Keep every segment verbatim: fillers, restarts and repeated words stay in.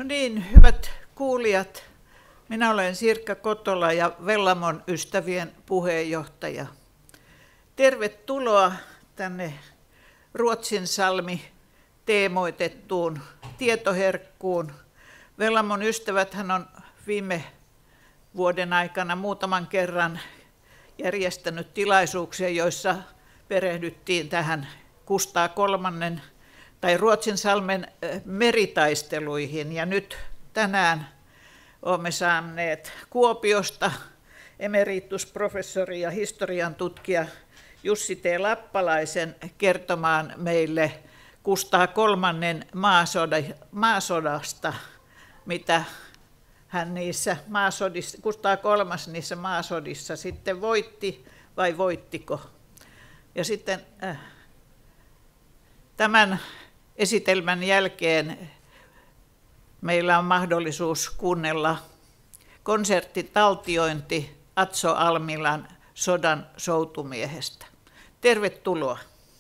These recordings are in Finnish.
niin, hyvät kuulijat, minä olen Sirkka Kotola ja Vellamon ystävien puheenjohtaja. Tervetuloa tänne Ruotsinsalmi teemoitettuun tietoherkkuun. Vellamon ystäväthän on viime vuoden aikana muutaman kerran järjestänyt tilaisuuksia, joissa perehdyttiin tähän Kustaa kolmannen tai Ruotsinsalmen meritaisteluihin. Ja nyt tänään olemme saaneet Kuopiosta emeritusprofessori ja historian tutkija Jussi T. Lappalaisen kertomaan meille Kustaa kolmannen maasodasta, mitä hän niissä maasodissa, Kustaa kolmas niissä maasodissa sitten voitti vai voittiko. Ja sitten äh, tämän esitelmän jälkeen meillä on mahdollisuus kuunnella konserttitaltiointi Atso Almilan Sodan soutumiehestä. Tervetuloa.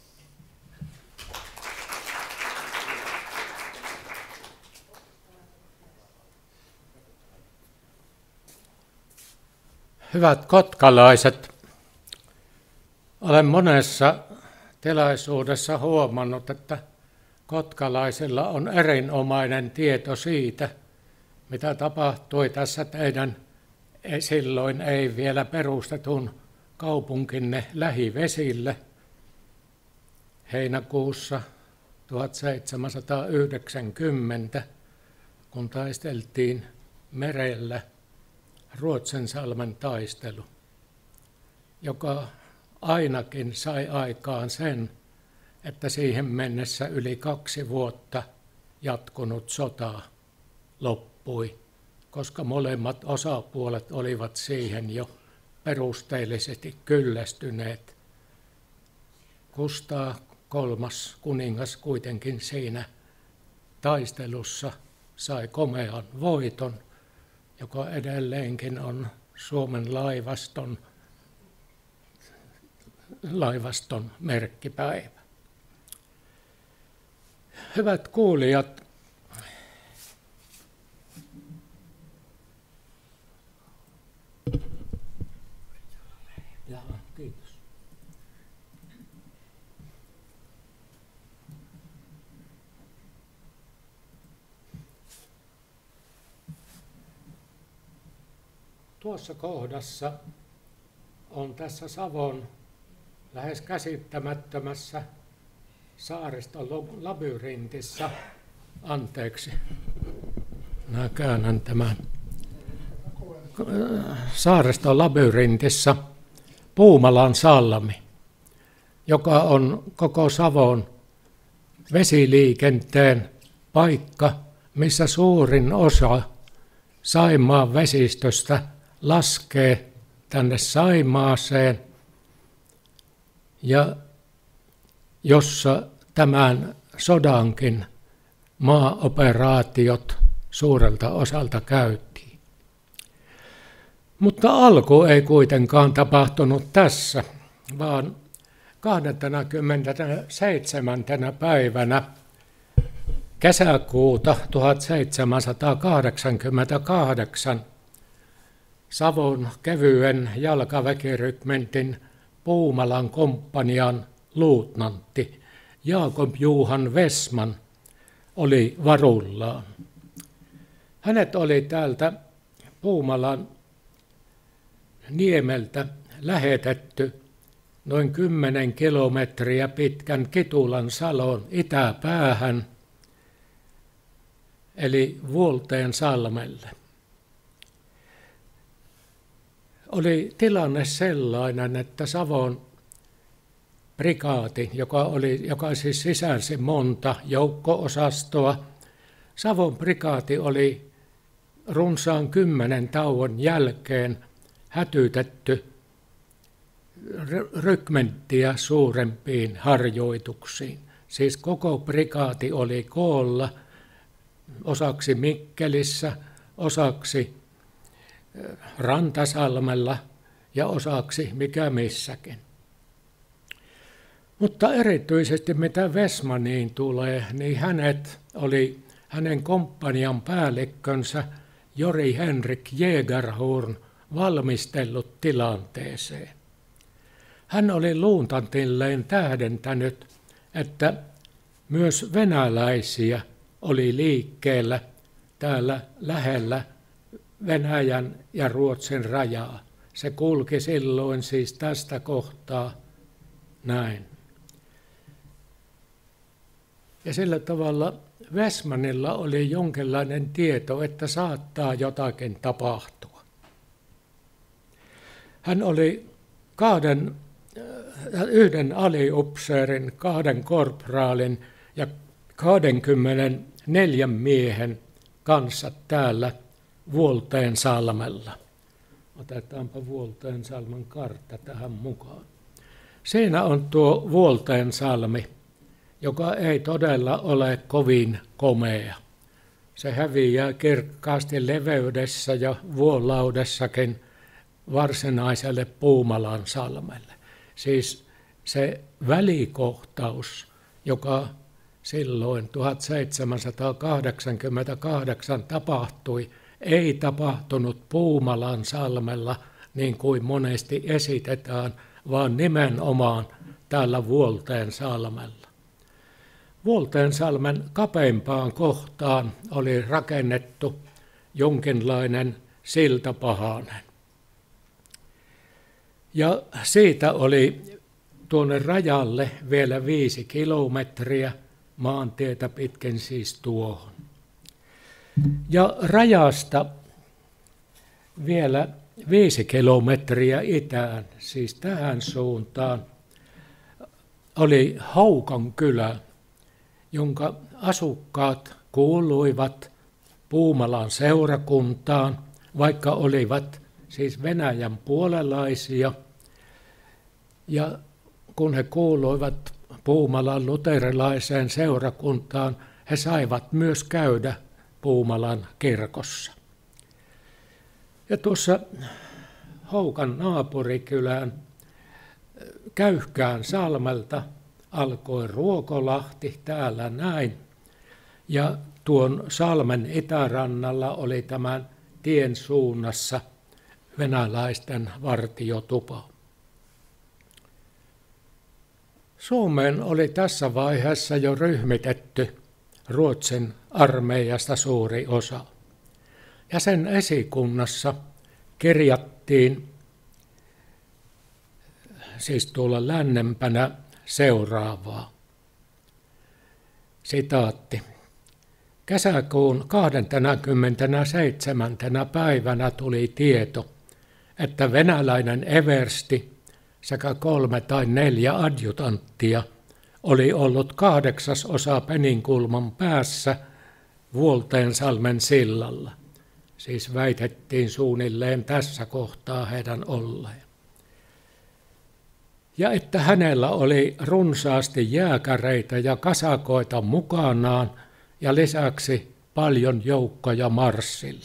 Hyvät kotkalaiset, olen monessa tilaisuudessa huomannut, että kotkalaisilla on erinomainen tieto siitä, mitä tapahtui tässä teidän silloin ei vielä perustetun kaupunkinne lähivesille heinäkuussa tuhatseitsemänsataayhdeksänkymmentä, kun taisteltiin merellä Ruotsinsalmen taistelu, joka ainakin sai aikaan sen, että siihen mennessä yli kaksi vuotta jatkunut sota loppui, koska molemmat osapuolet olivat siihen jo perusteellisesti kyllästyneet. Kustaa kolmas kuningas kuitenkin siinä taistelussa sai komean voiton, joka edelleenkin on Suomen laivaston, laivaston merkkipäivä. Hyvät kuulijat, kiitos. Tuossa kohdassa on tässä Savon lähes käsittämättömässä saaristolabyrintissä, anteeksi, minä käännän tämän, saaristolabyrintissä Puumalan salmi, joka on koko Savon vesiliikenteen paikka, missä suurin osa Saimaan vesistöstä laskee tänne Saimaaseen ja jossa tämän sodankin maaoperaatiot suurelta osalta käytiin. Mutta alku ei kuitenkaan tapahtunut tässä, vaan kahdeskymmenesseitsemäs päivänä kesäkuuta tuhatseitsemänsataakahdeksankymmentäkahdeksan Savon kevyen jalkaväkirykmentin Puumalan komppanian luutnantti Jakob Johan Wessman oli varullaan. Hänet oli täältä Puumalan niemeltä lähetetty noin kymmenen kilometriä pitkän Kitulan salon itäpäähän, eli Vuolteen salmelle. Oli tilanne sellainen, että Savon prikaati, joka, oli, joka siis sisälsi monta joukko-osastoa, Savon prikaati oli runsaan kymmenen tauon jälkeen hätytetty rykmenttiä suurempiin harjoituksiin. Siis koko prikaati oli koolla, osaksi Mikkelissä, osaksi Rantasalmella ja osaksi mikä missäkin. Mutta erityisesti mitä Wessmaniin tulee, niin hänet oli hänen komppanian päällikkönsä Jori Henrik Jägerhorn valmistellut tilanteeseen. Hän oli luuntantilleen tähdentänyt, että myös venäläisiä oli liikkeellä täällä lähellä Venäjän ja Ruotsin rajaa. Se kulki silloin siis tästä kohtaa näin. Ja sillä tavalla Wessmanilla oli jonkinlainen tieto, että saattaa jotakin tapahtua. Hän oli kahden, yhden aliupseerin, kahden korpraalin ja kaksikymmentäneljä miehen kanssa täällä Vuolteensalmella. Otetaanpa Vuolteensalmen kartta tähän mukaan. Siinä on tuo Vuolteensalmi, joka ei todella ole kovin komea. Se häviää kirkkaasti leveydessä ja vuolaudessakin varsinaiselle Puumalan salmelle. Siis se välikohtaus, joka silloin tuhatseitsemänsataakahdeksankymmentäkahdeksan tapahtui, ei tapahtunut Puumalan salmella niin kuin monesti esitetään, vaan nimenomaan täällä Vuolteensalmella. Vuolteensalmen kapeimpaan kohtaan oli rakennettu jonkinlainen siltapahanen. Ja siitä oli tuonne rajalle vielä viisi kilometriä, maantietä pitkin siis tuohon. Ja rajasta vielä viisi kilometriä itään, siis tähän suuntaan, oli Haukan kylä, jonka asukkaat kuuluivat Puumalan seurakuntaan, vaikka olivat siis Venäjän puolelaisia. Ja kun he kuuluivat Puumalan luterilaiseen seurakuntaan, he saivat myös käydä Puumalan kirkossa. Ja tuossa Houkan naapurikylän Käyhkään salmelta alkoi Ruokolahti täällä näin. Ja tuon salmen itärannalla oli tämän tien suunnassa venäläisten vartiotupa. Suomeen oli tässä vaiheessa jo ryhmitetty Ruotsin armeijasta suuri osa. Ja sen esikunnassa kirjattiin, siis tuolla lännempänä, seuraavaa. Sitaatti. Kesäkuun kahdeskymmenesseitsemäs päivänä tuli tieto, että venäläinen eversti sekä kolme tai neljä adjutanttia oli ollut kahdeksasosa Peninkulman päässä Vuolteensalmen sillalla. Siis väitettiin suunnilleen tässä kohtaa heidän olleen. Ja että hänellä oli runsaasti jääkäreitä ja kasakoita mukanaan ja lisäksi paljon joukkoja marssilla.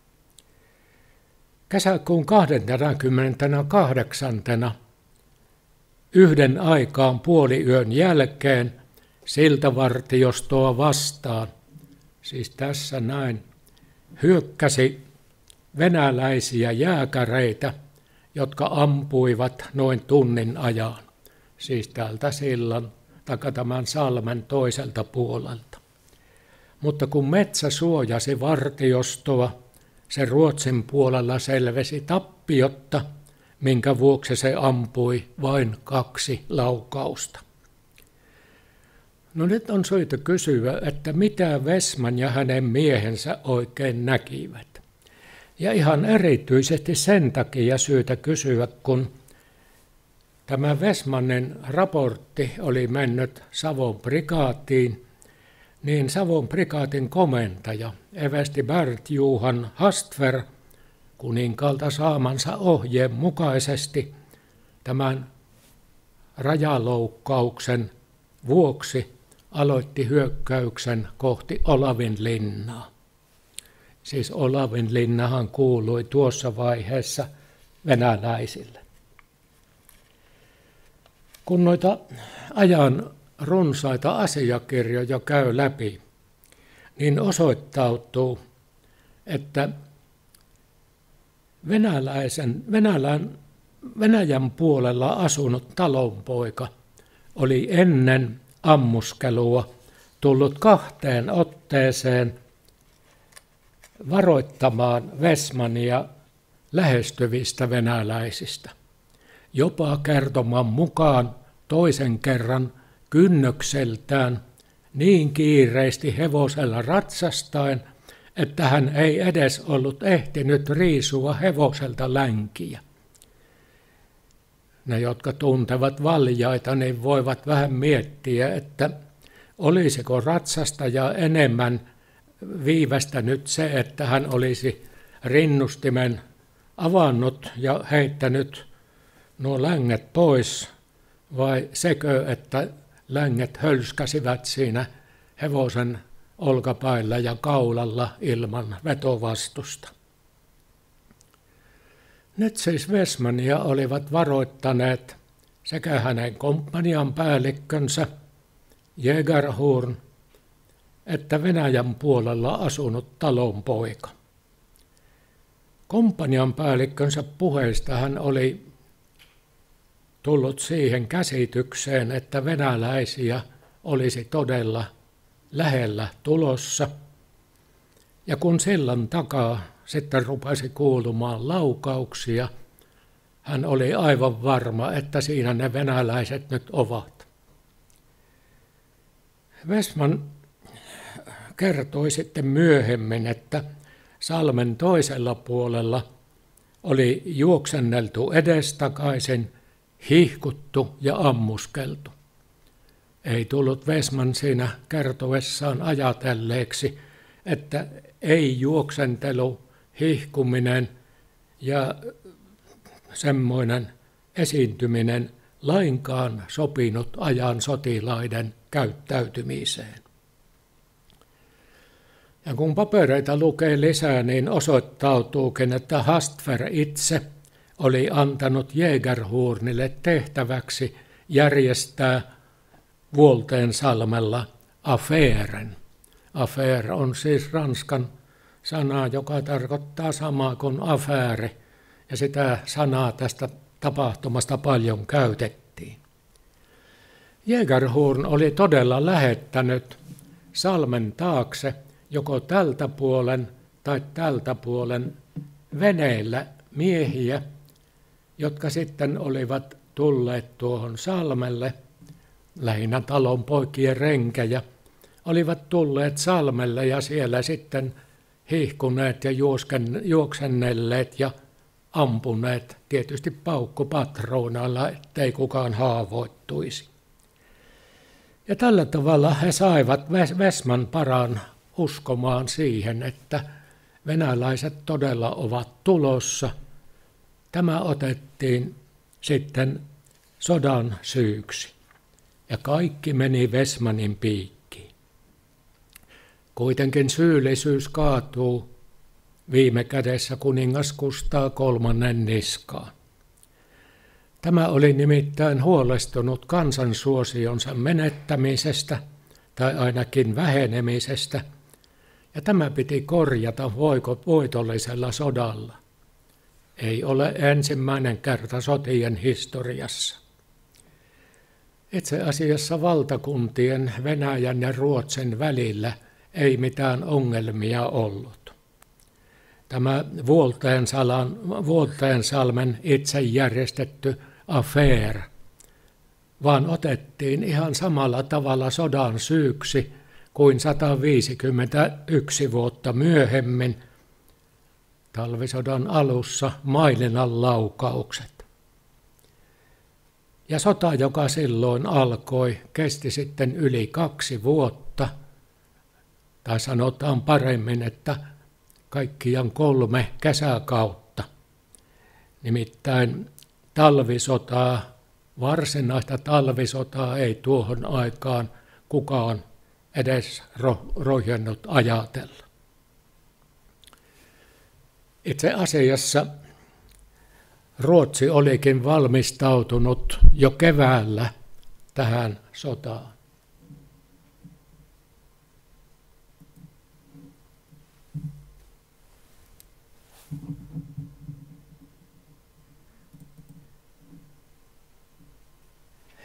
Kesäkuun kahdeskymmeneskahdeksas yhden aikaan puoliyön jälkeen siltavartiostoa vastaan, siis tässä näin, hyökkäsi venäläisiä jääkäreitä, jotka ampuivat noin tunnin ajan, siis täältä sillan taikka tämän salmen toiselta puolelta. Mutta kun metsä suojasi vartiostoa, se Ruotsin puolella selvisi tappiotta, minkä vuoksi se ampui vain kaksi laukausta. No nyt on syytä kysyä, että mitä Wessman ja hänen miehensä oikein näkivät. Ja ihan erityisesti sen takia syytä kysyä, kun tämä Wessmanin raportti oli mennyt Savon prikaatiin, niin Savon prikaatin komentaja eversti Bert Johan Hastver kuninkaalta saamansa ohjeen mukaisesti tämän rajaloukkauksen vuoksi aloitti hyökkäyksen kohti Olavinlinnaa. Siis Olavinlinnahan kuului tuossa vaiheessa venäläisille. Kun noita ajan runsaita asiakirjoja käy läpi, niin osoittautuu, että venäläisen, Venäjän, Venäjän puolella asunut talonpoika oli ennen ammuskelua tullut kahteen otteeseen varoittamaan Wessmania lähestyvistä venäläisistä. Jopa kertoman mukaan toisen kerran kynnökseltään niin kiireisti hevosella ratsastaen, että hän ei edes ollut ehtinyt riisua hevoselta länkiä. Ne, jotka tuntevat valjaita, niin voivat vähän miettiä, että olisiko ratsastaja enemmän viivästänyt se, että hän olisi rinnustimen avannut ja heittänyt nuo länget pois, vai sekö, että länget hölskäsivät siinä hevosen olkapäillä ja kaulalla ilman vetovastusta. Nyt siis Wessmania olivat varoittaneet sekä hänen komppanian päällikkönsä Jägerhorn että Venäjän puolella asunut talonpoika. Komppanian päällikkönsä puheista hän oli tullut siihen käsitykseen, että venäläisiä olisi todella lähellä tulossa. Ja kun sillan takaa sitten rupesi kuulumaan laukauksia, hän oli aivan varma, että siinä ne venäläiset nyt ovat. Wessman kertoi sitten myöhemmin, että salmen toisella puolella oli juoksenneltu edestakaisin, hihkuttu ja ammuskeltu. Ei tullut Wessman siinä kertoessaan ajatelleeksi, että ei juoksentelu, hihkuminen ja semmoinen esiintyminen lainkaan sopinut ajan sotilaiden käyttäytymiseen. Ja kun papereita lukee lisää, niin osoittautuukin, että Hastver itse oli antanut Jägerhornille tehtäväksi järjestää Vuolteensalmella affären. Affaire on siis ranskan sana, joka tarkoittaa samaa kuin affäri, ja sitä sanaa tästä tapahtumasta paljon käytettiin. Jägerhorn oli todella lähettänyt salmen taakse joko tältä puolen tai tältä puolen veneillä miehiä, jotka sitten olivat tulleet tuohon salmelle, lähinnä talon poikien renkejä, olivat tulleet salmelle ja siellä sitten hihkuneet ja juoksennelleet ja ampuneet tietysti paukkupatruunalla, ettei kukaan haavoittuisi. Ja tällä tavalla he saivat Wessman paran uskomaan siihen, että venäläiset todella ovat tulossa. Tämä otettiin sitten sodan syyksi ja kaikki meni Wessmanin piikkiin. Kuitenkin syyllisyys kaatuu viime kädessä kuningas Kustaa kolmannen niskaan. Tämä oli nimittäin huolestunut kansansuosionsa menettämisestä tai ainakin vähenemisestä, ja tämä piti korjata voitollisella sodalla. Ei ole ensimmäinen kerta sotien historiassa. Itse asiassa valtakuntien Venäjän ja Ruotsin välillä ei mitään ongelmia ollut. Tämä Vuolteensalmen itse järjestetty affaire vaan otettiin ihan samalla tavalla sodan syyksi kuin sata viisikymmentäyksi vuotta myöhemmin talvisodan alussa Mainilan laukaukset. Ja sota, joka silloin alkoi, kesti sitten yli kaksi vuotta, tai sanotaan paremmin, että kaikkiaan kolme kesäkautta. Nimittäin talvisotaa, varsinaista talvisotaa ei tuohon aikaan kukaan edes rohjennut ajatella. Itse asiassa Ruotsi olikin valmistautunut jo keväällä tähän sotaan.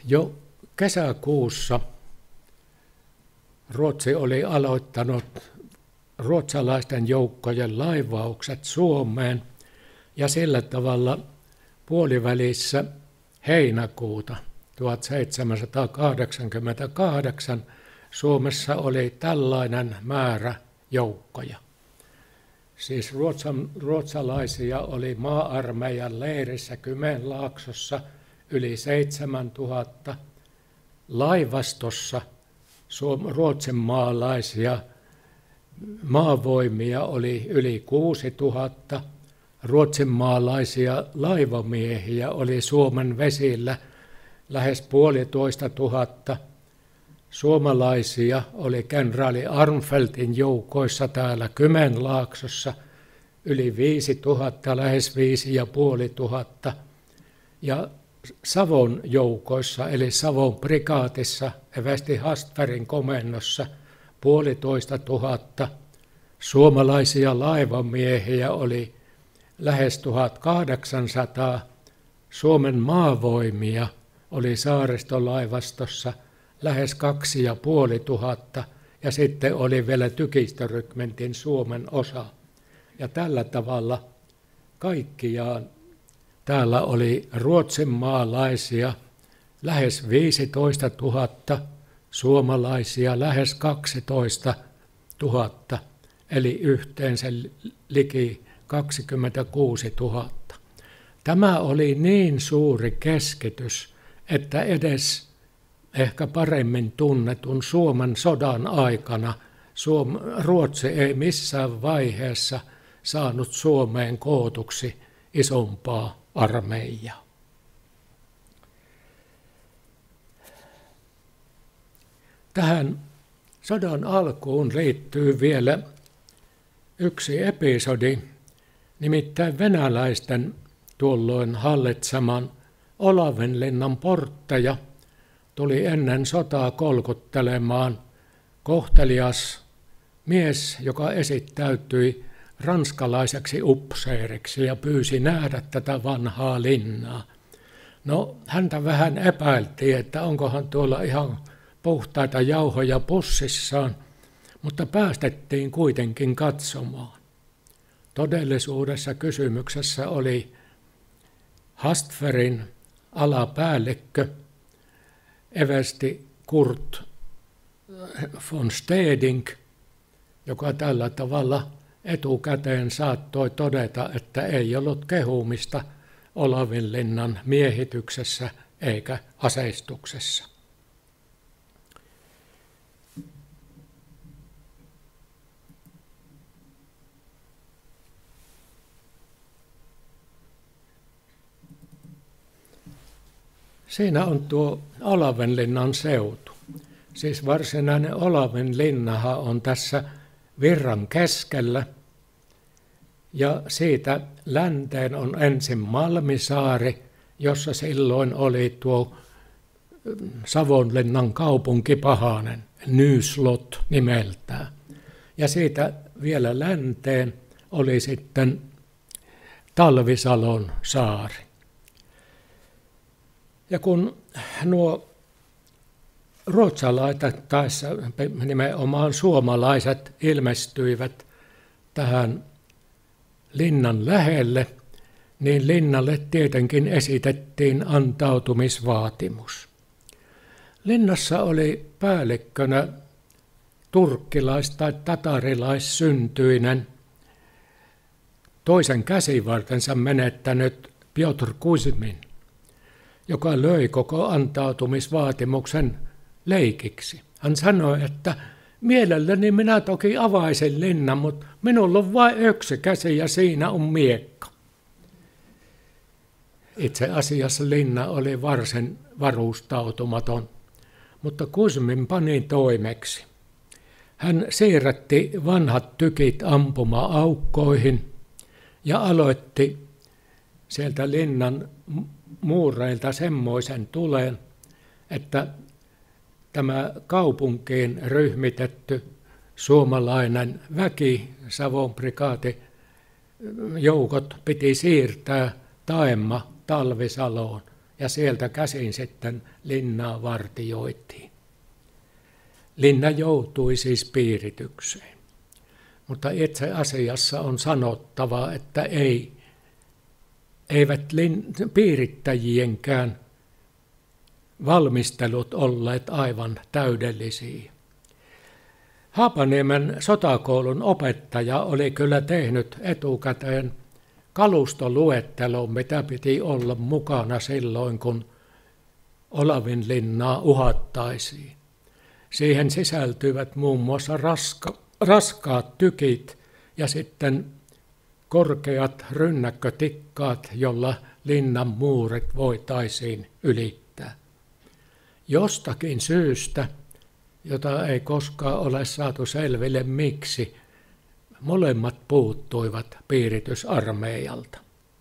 Jo kesäkuussa Ruotsi oli aloittanut ruotsalaisten joukkojen laivaukset Suomeen ja sillä tavalla puolivälissä heinäkuuta tuhatseitsemänsataakahdeksankymmentäkahdeksan Suomessa oli tällainen määrä joukkoja. Siis ruotsan, ruotsalaisia oli maa-armeijan leirissä Kymenlaaksossa yli seitsemäntuhatta, laivastossa ruotsin maalaisia maavoimia oli yli kuusituhatta, ruotsin maalaisia laivamiehiä oli Suomen vesillä lähes puolitoista tuhatta, suomalaisia oli kenraali Armfeltin joukoissa täällä Kymenlaaksossa yli viisi tuhatta, lähes viisi ja puoli tuhatta, ja Savon joukoissa eli Savon prikaatissa eversti Hastbergin komennossa puolitoista tuhatta, suomalaisia laivamiehiä oli lähes tuhatkahdeksansataa, Suomen maavoimia oli saaristolaivastossa lähes kaksi ja puoli tuhatta ja sitten oli vielä tykistörykmentin Suomen osa. Ja tällä tavalla kaikkiaan täällä oli ruotsin maalaisia lähes viisitoista tuhatta, suomalaisia lähes kaksitoista tuhatta, eli yhteensä liki kaksikymmentäkuusi tuhatta. Tämä oli niin suuri keskitys, että edes ehkä paremmin tunnetun Suomen sodan aikana Suom- Ruotsi ei missään vaiheessa saanut Suomeen kootuksi isompaa armeijaa. Tähän sodan alkuun liittyy vielä yksi episodi, nimittäin venäläisten tuolloin hallitseman Olavinlinnan portteja tuli ennen sotaa kolkuttelemaan kohtelias mies, joka esittäytyi ranskalaiseksi upseeriksi ja pyysi nähdä tätä vanhaa linnaa. No, häntä vähän epäiltiin, että onkohan tuolla ihan puhtaita jauhoja pussissaan, mutta päästettiin kuitenkin katsomaan. Todellisuudessa kysymyksessä oli Hastbergin alapäällikkö, eversti Kurt von Steding, joka tällä tavalla etukäteen saattoi todeta, että ei ollut kehumista Olavinlinnan miehityksessä eikä aseistuksessa. Siinä on tuo Olavinlinnan seutu. Siis varsinainen Olavinlinnahan on tässä virran keskellä ja siitä länteen on ensin Malmisaari, jossa silloin oli tuo Savonlinnan kaupunki Pahanen, Nyslott nimeltään. Ja siitä vielä länteen oli sitten Talvisalon saari. Ja kun nuo ruotsalaiset tai nimenomaan suomalaiset ilmestyivät tähän linnan lähelle, niin linnalle tietenkin esitettiin antautumisvaatimus. Linnassa oli päällikkönä turkkilais- tai tatarilaissyntyinen, toisen käsivartensa menettänyt Piotr Kuzmin, joka löi koko antautumisvaatimuksen leikiksi. Hän sanoi, että mielelläni minä toki avaisin linnan, mutta minulla on vain yksi käsi ja siinä on miekka. Itse asiassa linna oli varsin varustautumaton, mutta Kuzmin pani toimeksi. Hän siirrätti vanhat tykit ampuma-aukkoihin ja aloitti sieltä linnan muureilta semmoisen tulen, että tämä kaupunkiin ryhmitetty suomalainen väki, Savon prikaati, joukot piti siirtää Taemma Talvisaloon, ja sieltä käsin sitten linnaa vartioitiin. Linna joutui siis piiritykseen, mutta itse asiassa on sanottava, että ei, eivät lin, piirittäjienkään valmistelut olleet aivan täydellisiä. Haapaniemen sotakoulun opettaja oli kyllä tehnyt etukäteen kalustoluettelon, mitä piti olla mukana silloin, kun Olavinlinnaa uhattaisiin. Siihen sisältyivät muun muassa raska, raskaat tykit ja sitten korkeat rynnäkkötikkaat, jolla linnan muurit voitaisiin ylittää. Jostakin syystä, jota ei koskaan ole saatu selville miksi, molemmat puuttuivat piiritysarmeijalta.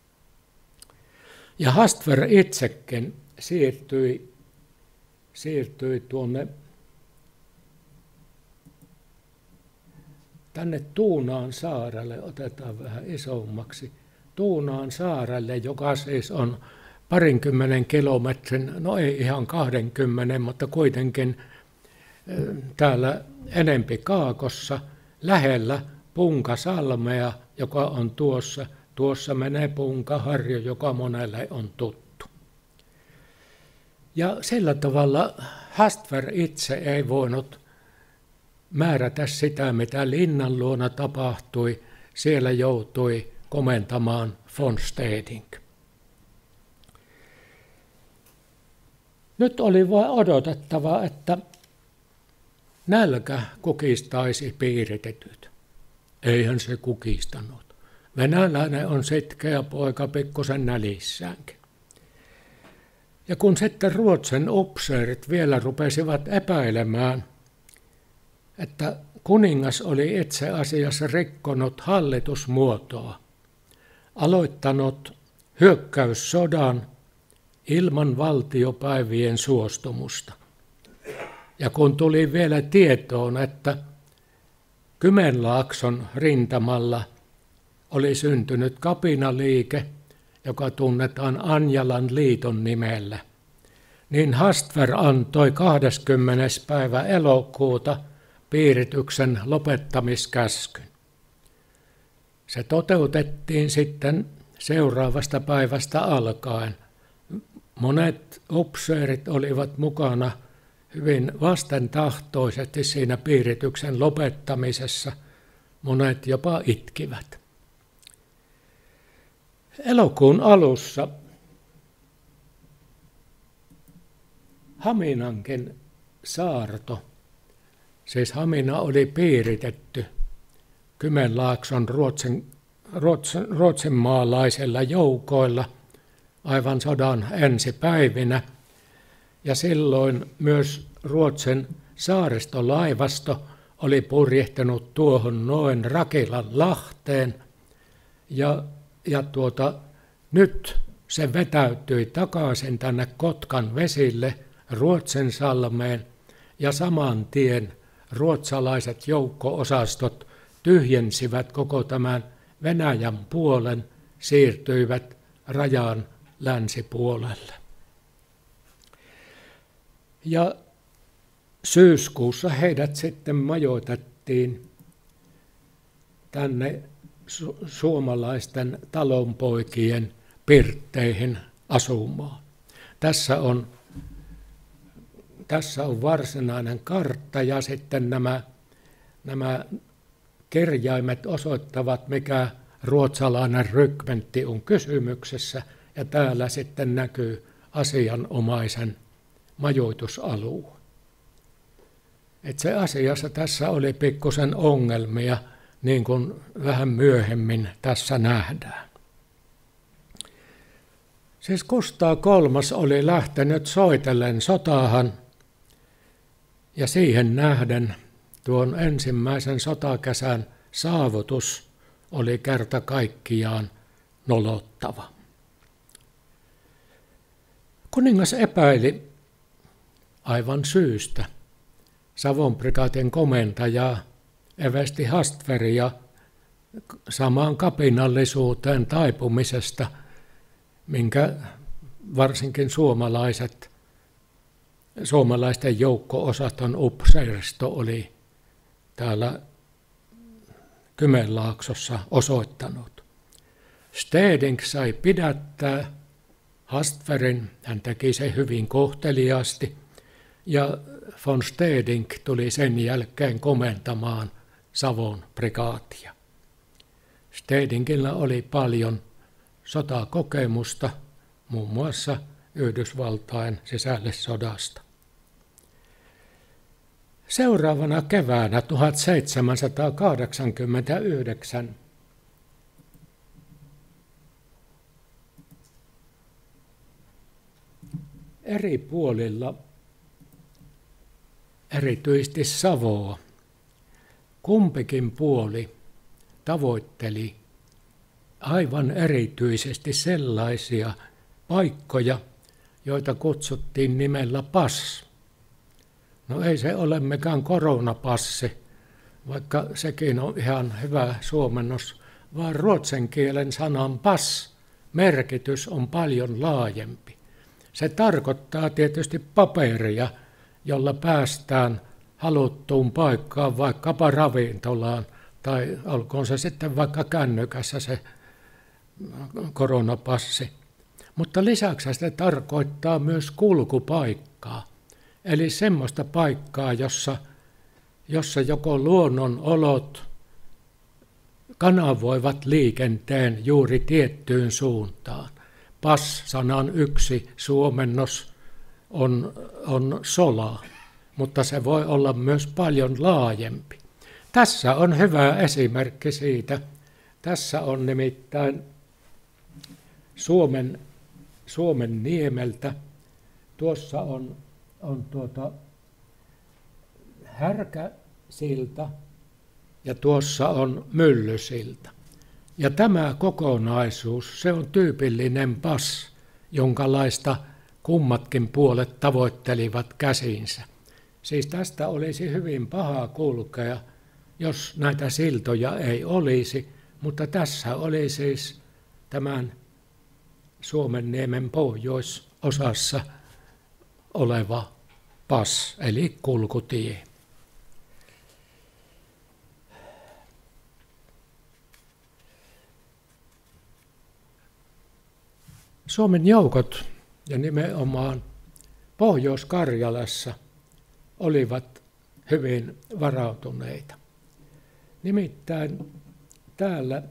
Ja Hastver itsekin siirtyi, siirtyi tuonne tänne Tuunaan saarelle, otetaan vähän isommaksi, Tuunaan saarelle, joka siis on parinkymmenen kilometrin, no ei ihan kahdenkymmenen, mutta kuitenkin täällä enempi kaakossa, lähellä Punkasalmea, joka on tuossa. Tuossa menee Punkaharju, joka monelle on tuttu. Ja sillä tavalla Hastver itse ei voinut määrätä sitä, mitä linnan luona tapahtui. Siellä joutui komentamaan von Steding. Nyt oli vain odotettava, että nälkä kukistaisi piiritetyt. Eihän se kukistanut. Venäläinen on sitkeä poika pikkusen nälissäänkin. Ja kun sitten Ruotsin upseerit vielä rupesivat epäilemään, että kuningas oli itse asiassa rikkonut hallitusmuotoa, aloittanut hyökkäyssodan ilman valtiopäivien suostumusta. Ja kun tuli vielä tietoon, että Kymenlaakson rintamalla oli syntynyt kapinaliike, joka tunnetaan Anjalan liiton nimellä, niin Hastver antoi kahdeskymmenes päivä elokuuta piirityksen lopettamiskäskyn. Se toteutettiin sitten seuraavasta päivästä alkaen. Monet upseerit olivat mukana hyvin vastentahtoisesti siinä piirityksen lopettamisessa, monet jopa itkivät. Elokuun alussa Haminankin saarto, siis Hamina oli piiritetty Kymenlaakson ruotsin, ruotsin, ruotsinmaalaisilla joukoilla aivan sodan ensipäivinä. Ja silloin myös Ruotsin saaristolaivasto oli purjehtinut tuohon noin Rakilan lahteen ja, ja tuota, nyt se vetäytyi takaisin tänne Kotkan vesille Ruotsinsalmeen ja saman tien ruotsalaiset joukko-osastot tyhjensivät koko tämän Venäjän puolen, siirtyivät rajan länsipuolelle. Ja syyskuussa heidät sitten majoitettiin tänne su- suomalaisten talonpoikien pirtteihin asumaan. Tässä on, tässä on varsinainen kartta ja sitten nämä, nämä kirjaimet osoittavat, mikä ruotsalainen rykmentti on kysymyksessä ja täällä sitten näkyy asianomaisen majoitusalue. Itse asiassa tässä oli pikkusen ongelmia, niin kuin vähän myöhemmin tässä nähdään. Siis Kustaa kolmas oli lähtenyt soitellen sotaan, ja siihen nähden tuon ensimmäisen sotakesän saavutus oli kerta kaikkiaan nolottava. Kuningas epäili aivan syystä Savon prikaatin komentajaa eversti Hastveria samaan kapinallisuuteen taipumisesta, minkä varsinkin suomalaiset, suomalaisten joukko-osaston upseeristo oli täällä Kymenlaaksossa osoittanut. Steding sai pidättää Hastverin, hän teki se hyvin kohteliaasti, ja von Steding tuli sen jälkeen komentamaan Savon prikaatia. Stedingillä oli paljon sotakokemusta, muun muassa Yhdysvaltain sisällissodasta. Seuraavana keväänä tuhatseitsemänsataakahdeksankymmentäyhdeksän eri puolilla, erityisesti Savoa, kumpikin puoli tavoitteli aivan erityisesti sellaisia paikkoja, joita kutsuttiin nimellä pass. No ei se ole mikään koronapassi, vaikka sekin on ihan hyvä suomennos, vaan ruotsin kielen sanan pass merkitys on paljon laajempi. Se tarkoittaa tietysti paperia, jolla päästään haluttuun paikkaan, vaikkapa ravintolaan, tai olkoon se sitten vaikka kännykässä se koronapassi. Mutta lisäksi se tarkoittaa myös kulkupaikkaa, eli semmoista paikkaa, jossa, jossa joko luonnonolot kanavoivat liikenteen juuri tiettyyn suuntaan. Pass-sanan yksi suomennos on, on sola, mutta se voi olla myös paljon laajempi. Tässä on hyvä esimerkki siitä. Tässä on nimittäin Suomen, Suomen niemeltä. Tuossa on, on tuota Härkäsilta ja tuossa on Myllysilta. Ja tämä kokonaisuus, se on tyypillinen pass, jonkalaista kummatkin puolet tavoittelivat käsinsä. Siis tästä olisi hyvin paha kulkea, jos näitä siltoja ei olisi, mutta tässä oli siis tämän Suomenniemen pohjoisosassa oleva pass, eli kulkutie. Suomen joukot ja nimenomaan Pohjois-Karjalassa olivat hyvin varautuneita. Nimittäin täällä,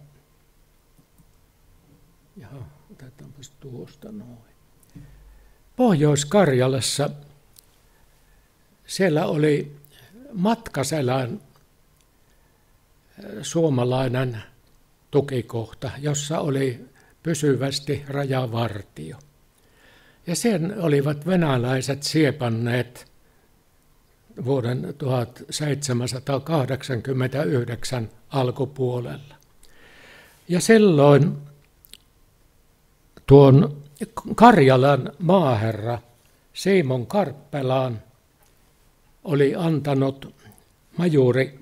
jaha, otetaanpas tuosta noin. Pohjois-Karjalassa siellä oli Matkaselän suomalainen tukikohta, jossa oli pysyvästi rajavartio. Ja sen olivat venäläiset siepanneet vuoden tuhatseitsemänsataakahdeksankymmentäyhdeksän alkupuolella. Ja silloin tuon Karjalan maaherra Simon Karppelaan oli antanut majuri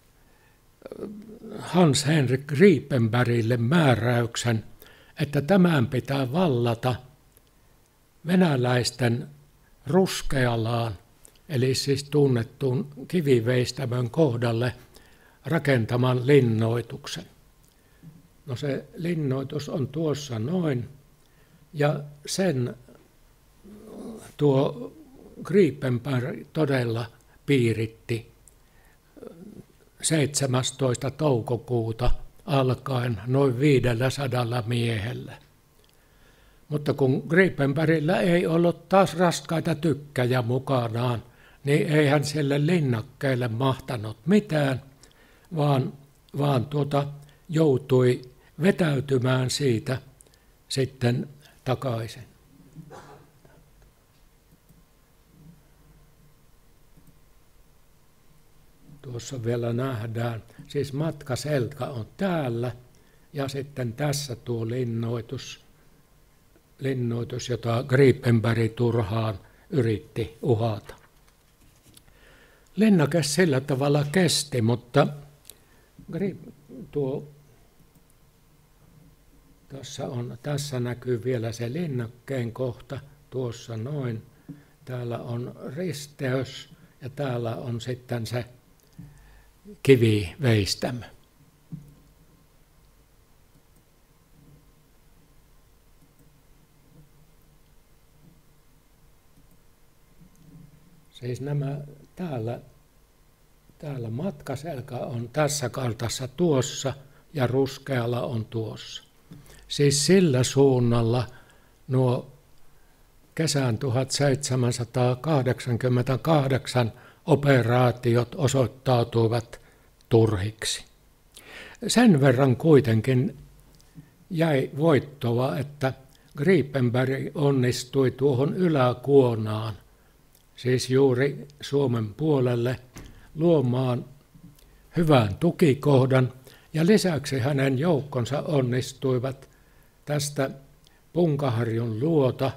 Hans-Henrik Gripenbergille määräyksen, että tämän pitää vallata venäläisten Ruskealaan, eli siis tunnettuun kiviveistämön kohdalle rakentaman linnoituksen. No se linnoitus on tuossa noin, ja sen tuo Gripenberg todella piiritti seitsemästoista toukokuuta alkaen noin viidelläsadalla miehellä. Mutta kun Gripenbergillä ei ollut taas raskaita tykkäjä mukanaan, niin eihän sille linnakkeelle mahtanut mitään, vaan, vaan tuota, joutui vetäytymään siitä sitten takaisin. Tuossa vielä nähdään, siis Matkaselta on täällä ja sitten tässä tuo linnoitus, linnoitus jota Gripenberg turhaan yritti uhata. Linnake sillä tavalla kesti, mutta tuo Tuossa on, tässä näkyy vielä se linnakkeen kohta, tuossa noin. Täällä on risteys ja täällä on sitten se kiviveistämö. Siis nämä täällä, täällä matkaselkä on tässä kartassa tuossa ja ruskealla on tuossa. Siis sillä suunnalla nuo kesän tuhatseitsemänsataakahdeksankymmentäkahdeksan operaatiot osoittautuivat turhiksi. Sen verran kuitenkin jäi voittoa, että Gripenberg onnistui tuohon yläkuonaan, siis juuri Suomen puolelle, luomaan hyvän tukikohdan, ja lisäksi hänen joukkonsa onnistuivat tästä Punkaharjun luota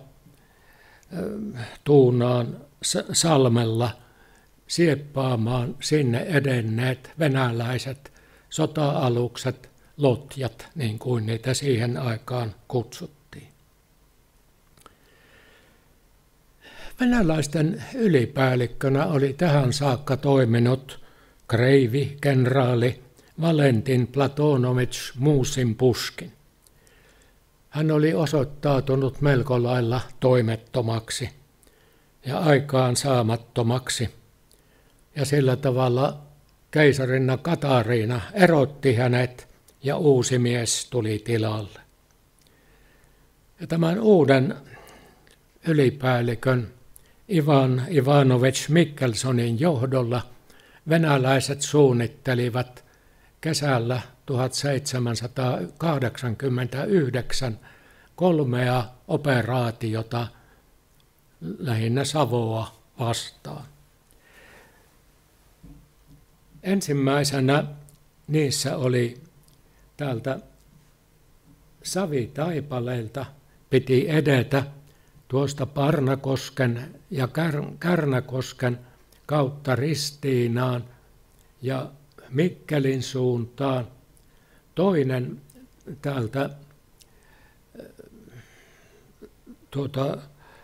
Tuunaan salmella sieppaamaan sinne edenneet venäläiset sota-alukset, lotjat, niin kuin niitä siihen aikaan kutsuttiin. Venäläisten ylipäällikkönä oli tähän saakka toiminut kreivi, kenraali Valentin Platonovich Muusin-Puškin. Hän oli osoittautunut melko lailla toimettomaksi ja aikaan saamattomaksi, ja sillä tavalla keisarinna Katariina erotti hänet ja uusi mies tuli tilalle. Ja tämän uuden ylipäällikön Ivan Ivanovich Mikkelsonin johdolla venäläiset suunnittelivat kesällä tuhatseitsemänsataakahdeksankymmentäyhdeksän kolmea operaatiota lähinnä Savoa vastaan. Ensimmäisenä niissä oli täältä Savitaipaleelta piti edetä tuosta Parnakosken ja Kärnäkosken kautta Ristiinaan ja Mikkelin suuntaan. Toinen täältä tuota,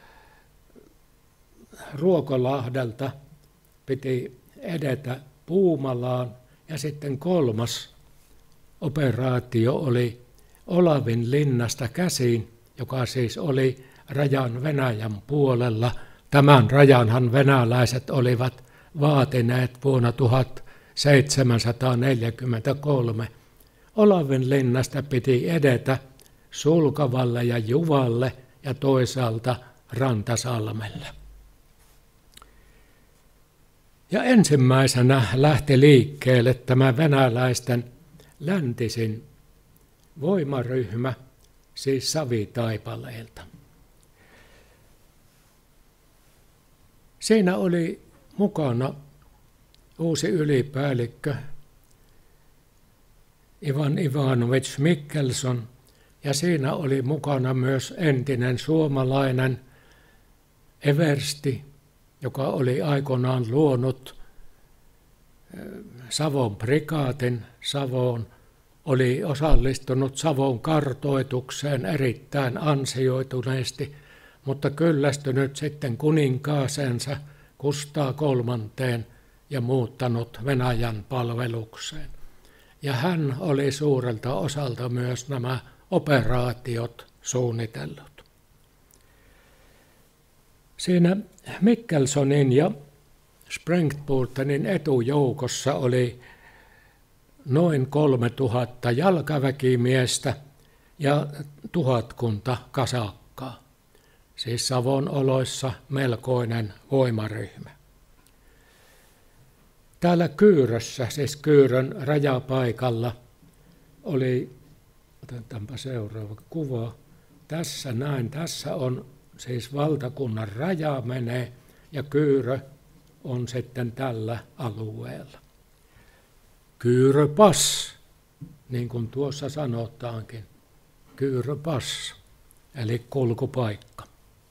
Ruokolahdelta piti edetä Puumalaan, ja sitten kolmas operaatio oli Olavin linnasta käsiin, joka siis oli rajan Venäjän puolella. Tämän rajanhan venäläiset olivat vaatineet vuonna tuhatseitsemänsataaneljäkymmentäkolme. Olavin linnasta piti edetä Sulkavalle ja Juvalle ja toisaalta Rantasalmelle. Ja ensimmäisenä lähti liikkeelle tämä venäläisten läntisin voimaryhmä, siis Savitaipaleelta. Siinä oli mukana uusi ylipäällikkö Ivan Ivanovich Mikkelson, ja siinä oli mukana myös entinen suomalainen eversti, joka oli aikoinaan luonut Savon prikaatin Savoon, oli osallistunut Savon kartoitukseen erittäin ansioituneesti, mutta kyllästynyt sitten kuninkaaseensa Kustaa kolmanteen ja muuttanut Venäjän palvelukseen. Ja hän oli suurelta osalta myös nämä operaatiot suunnitellut. Siinä Mikkelsonin ja Sprengtburtenin etujoukossa oli noin kolme tuhatta jalkaväkimiestä ja tuhatkunta kasakkaa. Siis Savon oloissa melkoinen voimaryhmä. Täällä Kyyrössä, siis Kyyrön rajapaikalla, oli, otetaanpa seuraava kuva, tässä näin, tässä on siis valtakunnan raja menee ja Kyyrö on sitten tällä alueella. Kyyröpass, niin kuin tuossa sanotaankin, Kyyröpass, eli kulkupaikka.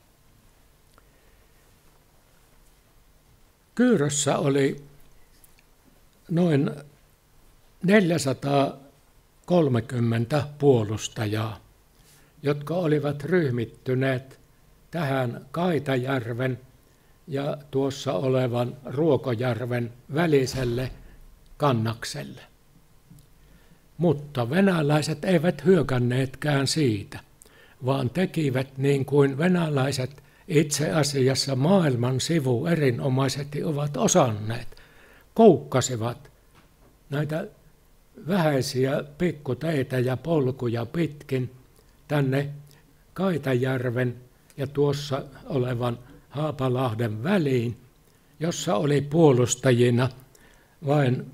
Kyyrössä oli noin neljäsataakolmekymmentä puolustajaa jotka olivat ryhmittyneet tähän Kaitajärven ja tuossa olevan Ruokojärven väliselle kannakselle. Mutta venäläiset eivät hyökänneetkään siitä, vaan tekivät niin kuin venäläiset itse asiassa maailman sivu erinomaisesti ovat osanneet. Koukkasivat näitä vähäisiä pikkuteitä ja polkuja pitkin tänne Kaitajärven ja tuossa olevan Haapalahden väliin, jossa oli puolustajina vain,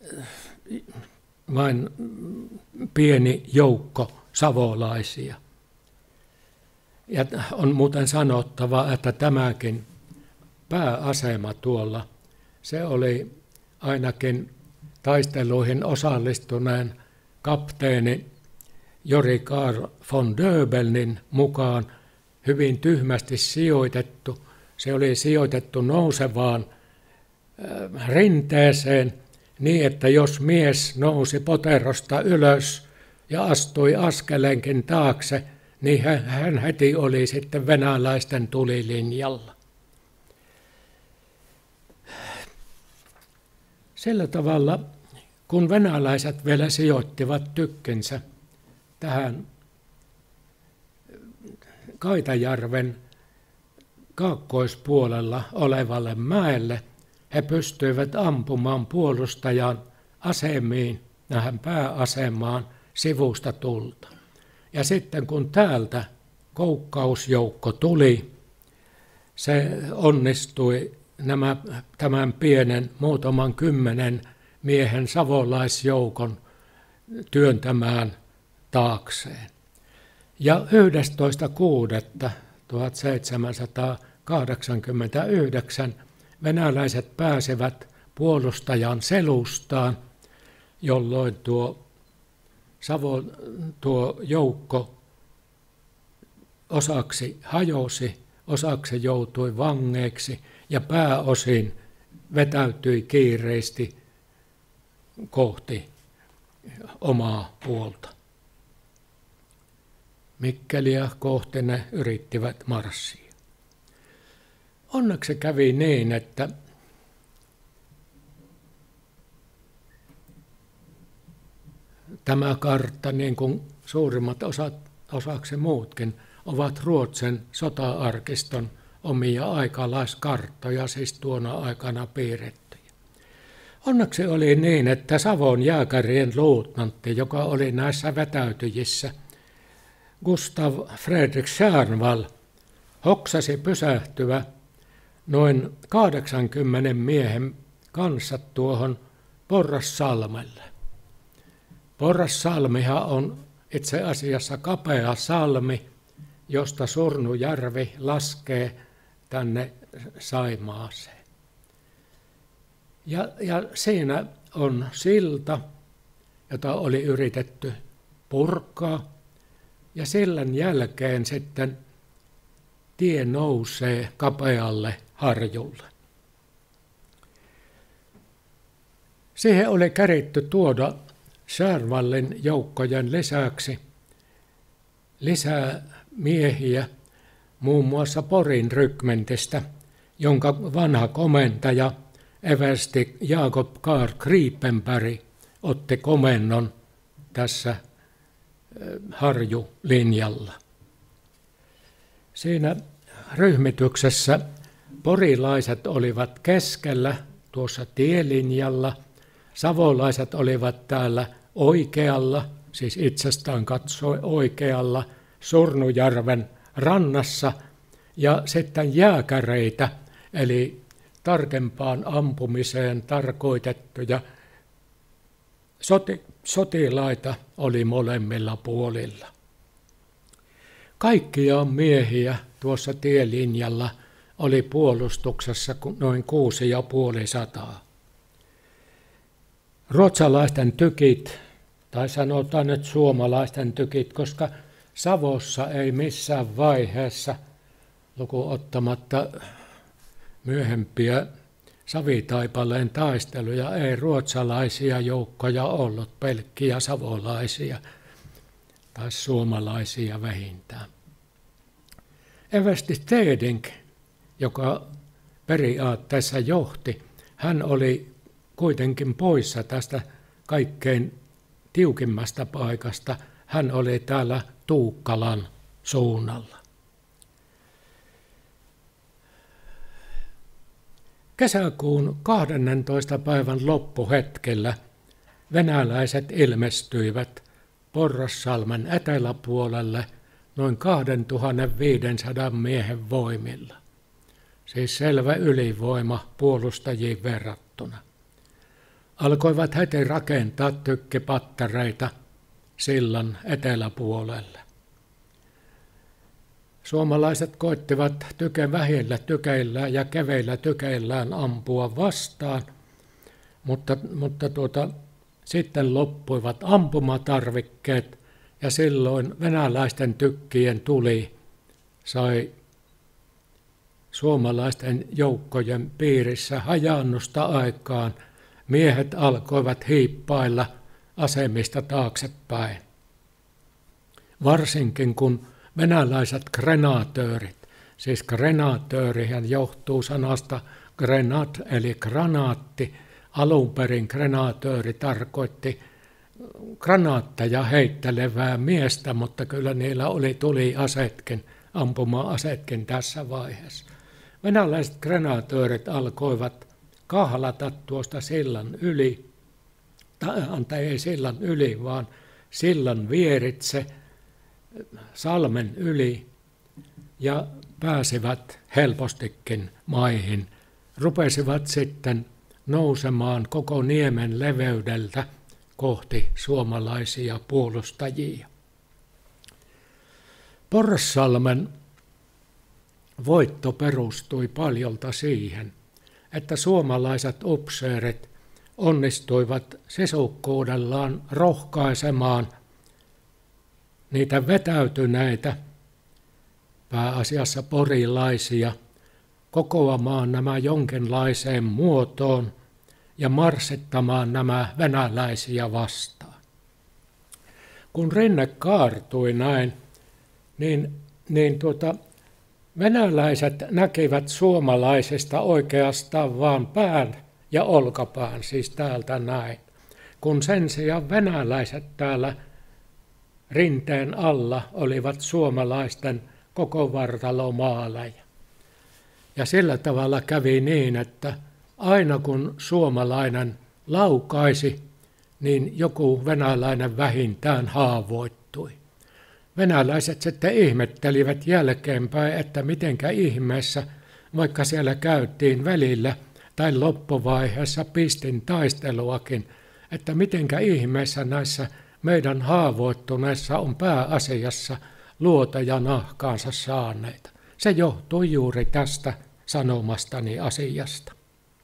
vain pieni joukko savolaisia. Ja on muuten sanottava, että tämäkin pääasema tuolla, se oli ainakin taisteluihin osallistuneen kapteeni Jori Karl von Döbelnin mukaan hyvin tyhmästi sijoitettu. Se oli sijoitettu nousevaan rinteeseen niin, että jos mies nousi poterosta ylös ja astui askelenkin taakse, niin hän heti oli sitten venäläisten tulilinjalla. Sillä tavalla, kun venäläiset vielä sijoittivat tykkinsä tähän Kaitajärven kaakkoispuolella olevalle mäelle, he pystyivät ampumaan puolustajan asemiin, tähän pääasemaan sivusta tulta. Ja sitten kun täältä koukkausjoukko tuli, se onnistui nämä, tämän pienen muutaman kymmenen miehen savolaisjoukon työntämään taakseen. Ja yhdestoista kuudetta tuhatseitsemänsataakahdeksankymmentäyhdeksän venäläiset pääsevät puolustajan selustaan, jolloin tuo Savon tuo joukko osaksi hajosi, osaksi joutui vangeiksi ja pääosin vetäytyi kiireesti kohti omaa puolta. Mikkeliä kohti ne yrittivät marssia. Onneksi kävi niin, että tämä kartta, niin kuin suurimmat osat, osaksi muutkin, ovat Ruotsin sota-arkiston omia aikalaiskarttoja, siis tuona aikana piirrettyjä. Onneksi oli niin, että Savon jääkärien luutnantti, joka oli näissä vetäytyjissä, Gustav Fredrik Stjärnvall, hoksasi pysähtyä noin kahdeksankymmenen miehen kanssa tuohon Porrassalmelle. Porrassalmihan on itse asiassa kapea salmi, josta Surnujärvi laskee tänne Saimaaseen. Ja, ja siinä on silta, jota oli yritetty purkaa, ja sillan jälkeen sitten tie nousee kapealle harjulle. Siihen oli käritty tuoda Stjärnvallin joukkojen lisäksi lisää miehiä muun muassa Porin rykmentistä, jonka vanha komentaja eversti Jakob Karl Gripenberg otti komennon tässä harjulinjalla. Siinä ryhmityksessä porilaiset olivat keskellä tuossa tielinjalla, savolaiset olivat täällä oikealla, siis itsestään katsoi oikealla, Surnujärven rannassa, ja sitten jääkäreitä, eli tarkempaan ampumiseen tarkoitettuja soti, sotilaita oli molemmilla puolilla. Kaikkiaan miehiä tuossa tielinjalla oli puolustuksessa noin kuusi ja puoli sataa. Ruotsalaisten tykit, tai sanotaan nyt suomalaisten tykit, koska Savossa ei missään vaiheessa, lukuun ottamatta myöhempiä Savitaipaleen taisteluja, ei ruotsalaisia joukkoja ollut, pelkkiä savolaisia. tai suomalaisia vähintään. Eversti Steding, joka periaatteessa johti, hän oli kuitenkin poissa tästä kaikkein tiukimmasta paikasta. Hän oli täällä Tuukkalan suunnalla. Kesäkuun kahdennentoista päivän loppuhetkellä venäläiset ilmestyivät Porrassalmen eteläpuolelle noin kaksituhattaviisisataa miehen voimilla. Siis selvä ylivoima puolustajiin verrattuna. Alkoivat heti rakentaa tykkipattereita sillan eteläpuolelle. Suomalaiset koettivat tyke vähillä tykeillään ja keveillä tykeillään ampua vastaan, mutta, mutta tuota, sitten loppuivat ampumatarvikkeet ja silloin venäläisten tykkien tuli sai suomalaisten joukkojen piirissä hajaannusta aikaan. Miehet alkoivat hiippailla asemista taaksepäin. Varsinkin kun venäläiset grenaatöörit, siis grenaatöörihän johtuu sanasta grenat eli granaatti. Alun perin grenaatööri tarkoitti granaatteja heittelevää miestä, mutta kyllä niillä oli tuliasetkin, ampuma-asetkin tässä vaiheessa. Venäläiset grenaatöörit alkoivat kahlata tuosta sillan yli, tai ei sillan yli, vaan sillan vieritse, salmen yli, ja pääsivät helpostikin maihin. Rupesivat sitten nousemaan koko niemen leveydeltä kohti suomalaisia puolustajia. Porrassalmen voitto perustui paljolta siihen, että suomalaiset upseerit onnistuivat sisukkuudellaan rohkaisemaan niitä vetäytyneitä, pääasiassa porilaisia, kokoamaan nämä jonkinlaiseen muotoon ja marssittamaan nämä venäläisiä vastaan. Kun rinne kaartui näin, niin, niin tuota, venäläiset näkivät suomalaisista oikeastaan vain pään ja olkapään, siis täältä näin. Kun sen sijaan venäläiset täällä rinteen alla olivat suomalaisten koko vartalomaaleja. Ja sillä tavalla kävi niin, että aina kun suomalainen laukaisi, niin joku venäläinen vähintään haavoittui. Venäläiset sitten ihmettelivät jälkeenpäin, että mitenkä ihmeessä, vaikka siellä käytiin välillä tai loppuvaiheessa pistin taisteluakin, että mitenkä ihmeessä näissä meidän haavoittuneissa on pääasiassa luota ja nahkaansa saaneita. Se johtui juuri tästä sanomastani asiasta.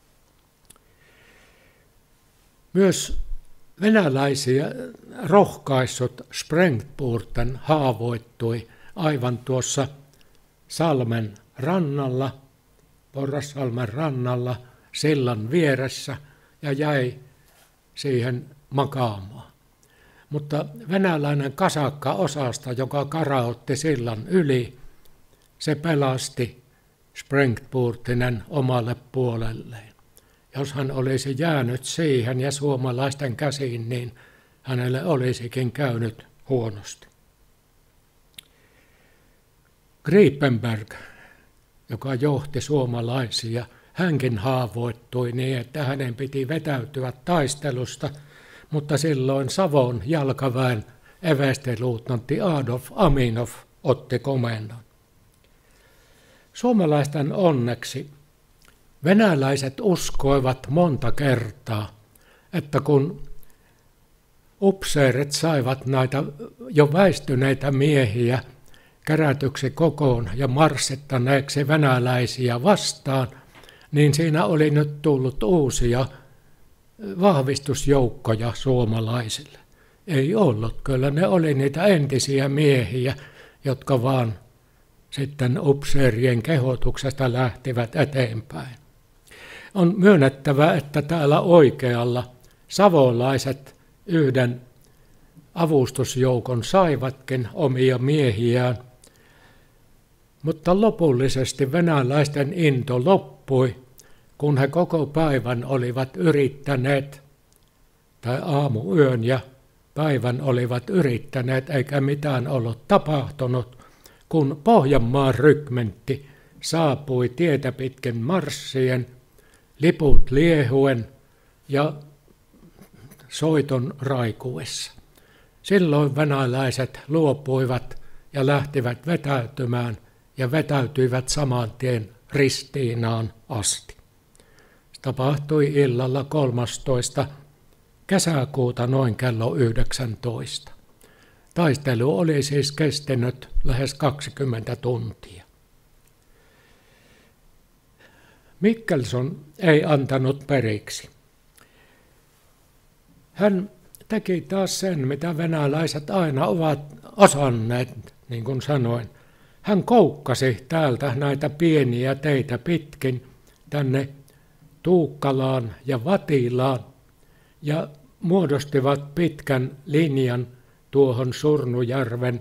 Myös venäläisiä rohkaissut Sprengtburten haavoittui aivan tuossa salmen rannalla, Porrassalmen rannalla, sillan vieressä ja jäi siihen makaamaan. Mutta venäläinen kasakka-osasta, joka karautti sillan yli, se pelasti Sprengtburtinen omalle puolelleen. Jos hän olisi jäänyt siihen ja suomalaisten käsiin, niin hänelle olisikin käynyt huonosti. Griepenberg, joka johti suomalaisia, hänkin haavoittui niin, että hänen piti vetäytyä taistelusta, mutta silloin Savon jalkaväen everstiluutnantti Adolf Aminov otti komendon. Suomalaisten onneksi venäläiset uskoivat monta kertaa, että kun upseerit saivat näitä jo väistyneitä miehiä kerätyksi kokoon ja marssittaneeksi venäläisiä vastaan, niin siinä oli nyt tullut uusia vahvistusjoukkoja suomalaisille. Ei ollut, kyllä ne oli niitä entisiä miehiä, jotka vaan sitten upseerien kehotuksesta lähtivät eteenpäin. On myönnettävä, että täällä oikealla savolaiset yhden avustusjoukon saivatkin omia miehiään, mutta lopullisesti venäläisten into loppui, kun he koko päivän olivat yrittäneet, tai aamuyön ja päivän olivat yrittäneet, eikä mitään ollut tapahtunut, kun Pohjanmaan rykmentti saapui tietä pitkin marssien, liput liehuen ja soiton raikuessa. Silloin venäläiset luopuivat ja lähtivät vetäytymään ja vetäytyivät saman tien Ristiinaan asti. Se tapahtui illalla kolmastoista kesäkuuta noin kello yhdeksäntoista. Taistelu oli siis kestänyt lähes kaksikymmentä tuntia. Michelson ei antanut periksi. Hän teki taas sen, mitä venäläiset aina ovat osanneet, niin kuin sanoin. Hän koukkasi täältä näitä pieniä teitä pitkin tänne Tuukkalaan ja Vatilaan ja muodostivat pitkän linjan tuohon Surnujärven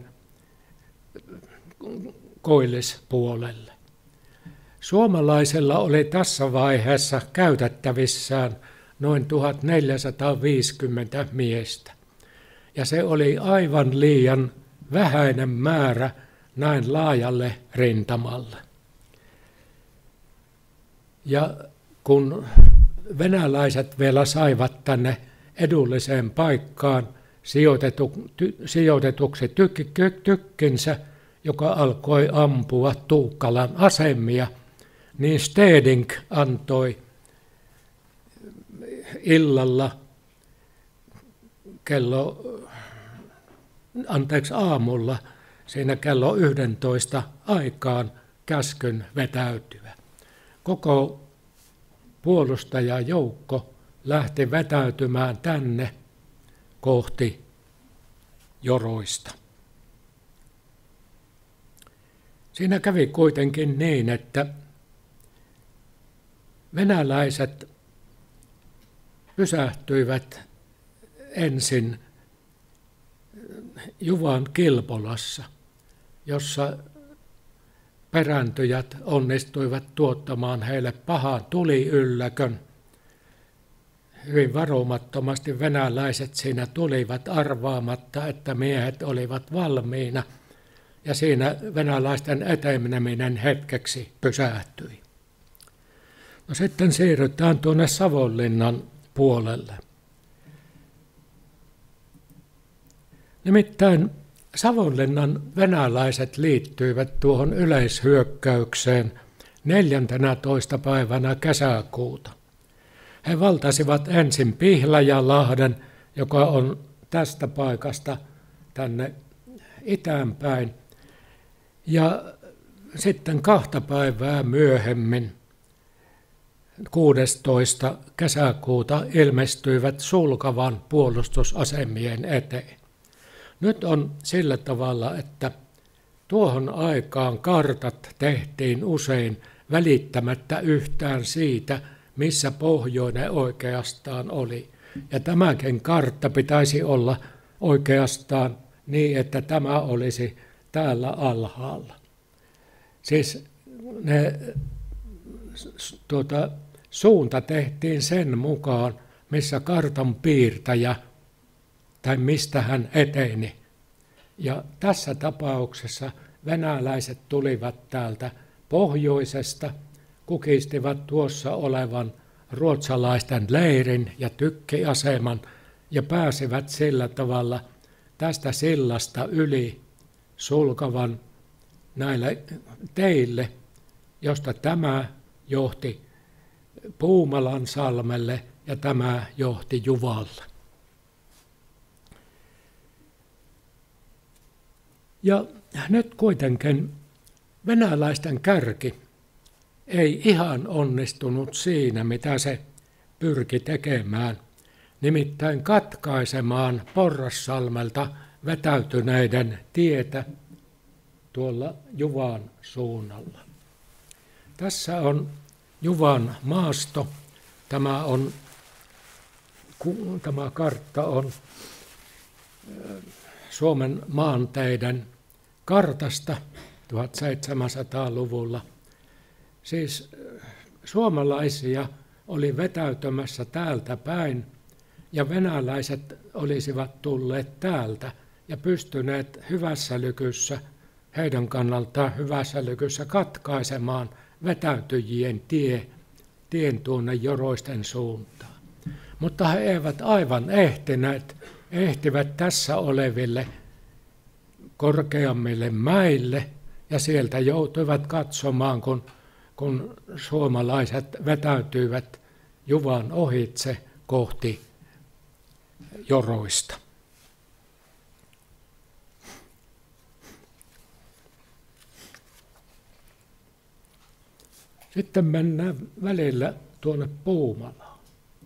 koillispuolelle. Suomalaisilla oli tässä vaiheessa käytettävissään noin tuhatneljäsataaviisikymmentä miestä, ja se oli aivan liian vähäinen määrä näin laajalle rintamalle. Ja kun venäläiset vielä saivat tänne edulliseen paikkaan sijoitetu, ty, sijoitetuksi tyk, tykkinsä, joka alkoi ampua Tuukkalan asemia, niin Steding antoi illalla kello, anteeksi aamulla, siinä kello yhdentoista aikaan käskyn vetäytyä. Koko puolustajajoukko lähti vetäytymään tänne kohti Joroista. Siinä kävi kuitenkin niin, että venäläiset pysähtyivät ensin Juvan Kilpolassa, jossa perääntyjät onnistuivat tuottamaan heille pahan tuliylläkön. Hyvin varomattomasti venäläiset siinä tulivat arvaamatta, että miehet olivat valmiina, ja siinä venäläisten eteneminen hetkeksi pysähtyi. No sitten siirrytään tuonne Savonlinnan puolelle. Nimittäin Savonlinnan venäläiset liittyivät tuohon yleishyökkäykseen neljäntenätoista päivänä kesäkuuta. He valtasivat ensin Pihlajalahden, joka on tästä paikasta tänne itäänpäin, ja sitten kahta päivää myöhemmin, kuudestoista kesäkuuta, ilmestyivät Sulkavan puolustusasemien eteen. Nyt on sillä tavalla, että tuohon aikaan kartat tehtiin usein välittämättä yhtään siitä, missä pohjoinen oikeastaan oli. Ja tämäkin kartta pitäisi olla oikeastaan niin, että tämä olisi täällä alhaalla. Siis ne, tuota, suunta tehtiin sen mukaan, missä kartan piirtäjä tai mistä hän eteni. Ja tässä tapauksessa venäläiset tulivat täältä pohjoisesta, kukistivat tuossa olevan ruotsalaisten leirin ja tykkiaseman ja pääsivät sillä tavalla tästä sillasta yli Sulkavan näille teille, josta tämä johti Puumalan salmelle ja tämä johti Juvalle. Ja nyt kuitenkin venäläisten kärki ei ihan onnistunut siinä, mitä se pyrki tekemään, nimittäin katkaisemaan Porrassalmelta vetäytyneiden tietä tuolla Juvan suunnalla. Tässä on Juvan maasto. Tämä, on, tämä kartta on Suomen maanteiden kartasta tuhatseitsemänsataaluvulla. Siis suomalaisia oli vetäytymässä täältä päin ja venäläiset olisivat tulleet täältä ja pystyneet hyvässä lykyssä, heidän kannaltaan hyvässä lykyssä katkaisemaan vetäytyjien tie, tien tuonne Joroisten suuntaan. Mutta he eivät aivan ehtineet, ehtivät tässä oleville korkeammille mäille ja sieltä joutuivat katsomaan, kun, kun suomalaiset vetäytyivät Juvan ohitse kohti Joroista. Sitten mennään välillä tuonne Puumalaan.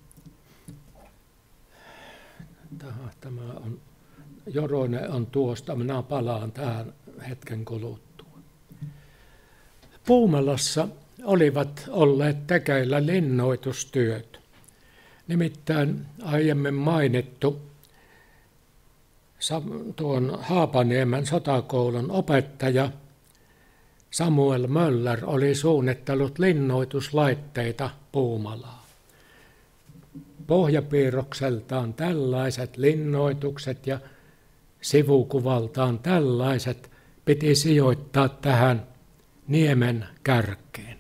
Tämä on, Joroinen on tuosta, minä palaan tähän hetken kuluttua. Puumalassa olivat olleet tekeillä linnoitustyöt. Nimittäin aiemmin mainittu tuon Haapaniemen sotakoulun opettaja Samuel Möller oli suunnittellut linnoituslaitteita Puumalaan. Pohjapiirrokseltaan tällaiset linnoitukset ja sivukuvaltaan tällaiset piti sijoittaa tähän niemen kärkeen.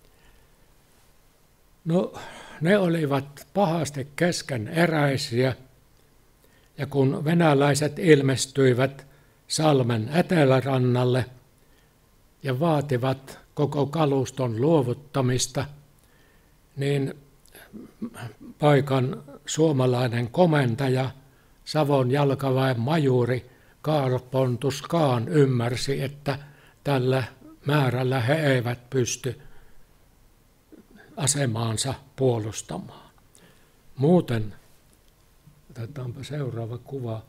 No, ne olivat pahasti keskeneräisiä, ja kun venäläiset ilmestyivät salmen etelärannalle ja vaativat koko kaluston luovuttamista, niin paikan suomalainen komentaja, Savon jalkaväen majuri Karl Pontus Kahn ymmärsi, että tällä määrällä he eivät pysty asemaansa puolustamaan. Muuten, otetaanpa seuraava kuva,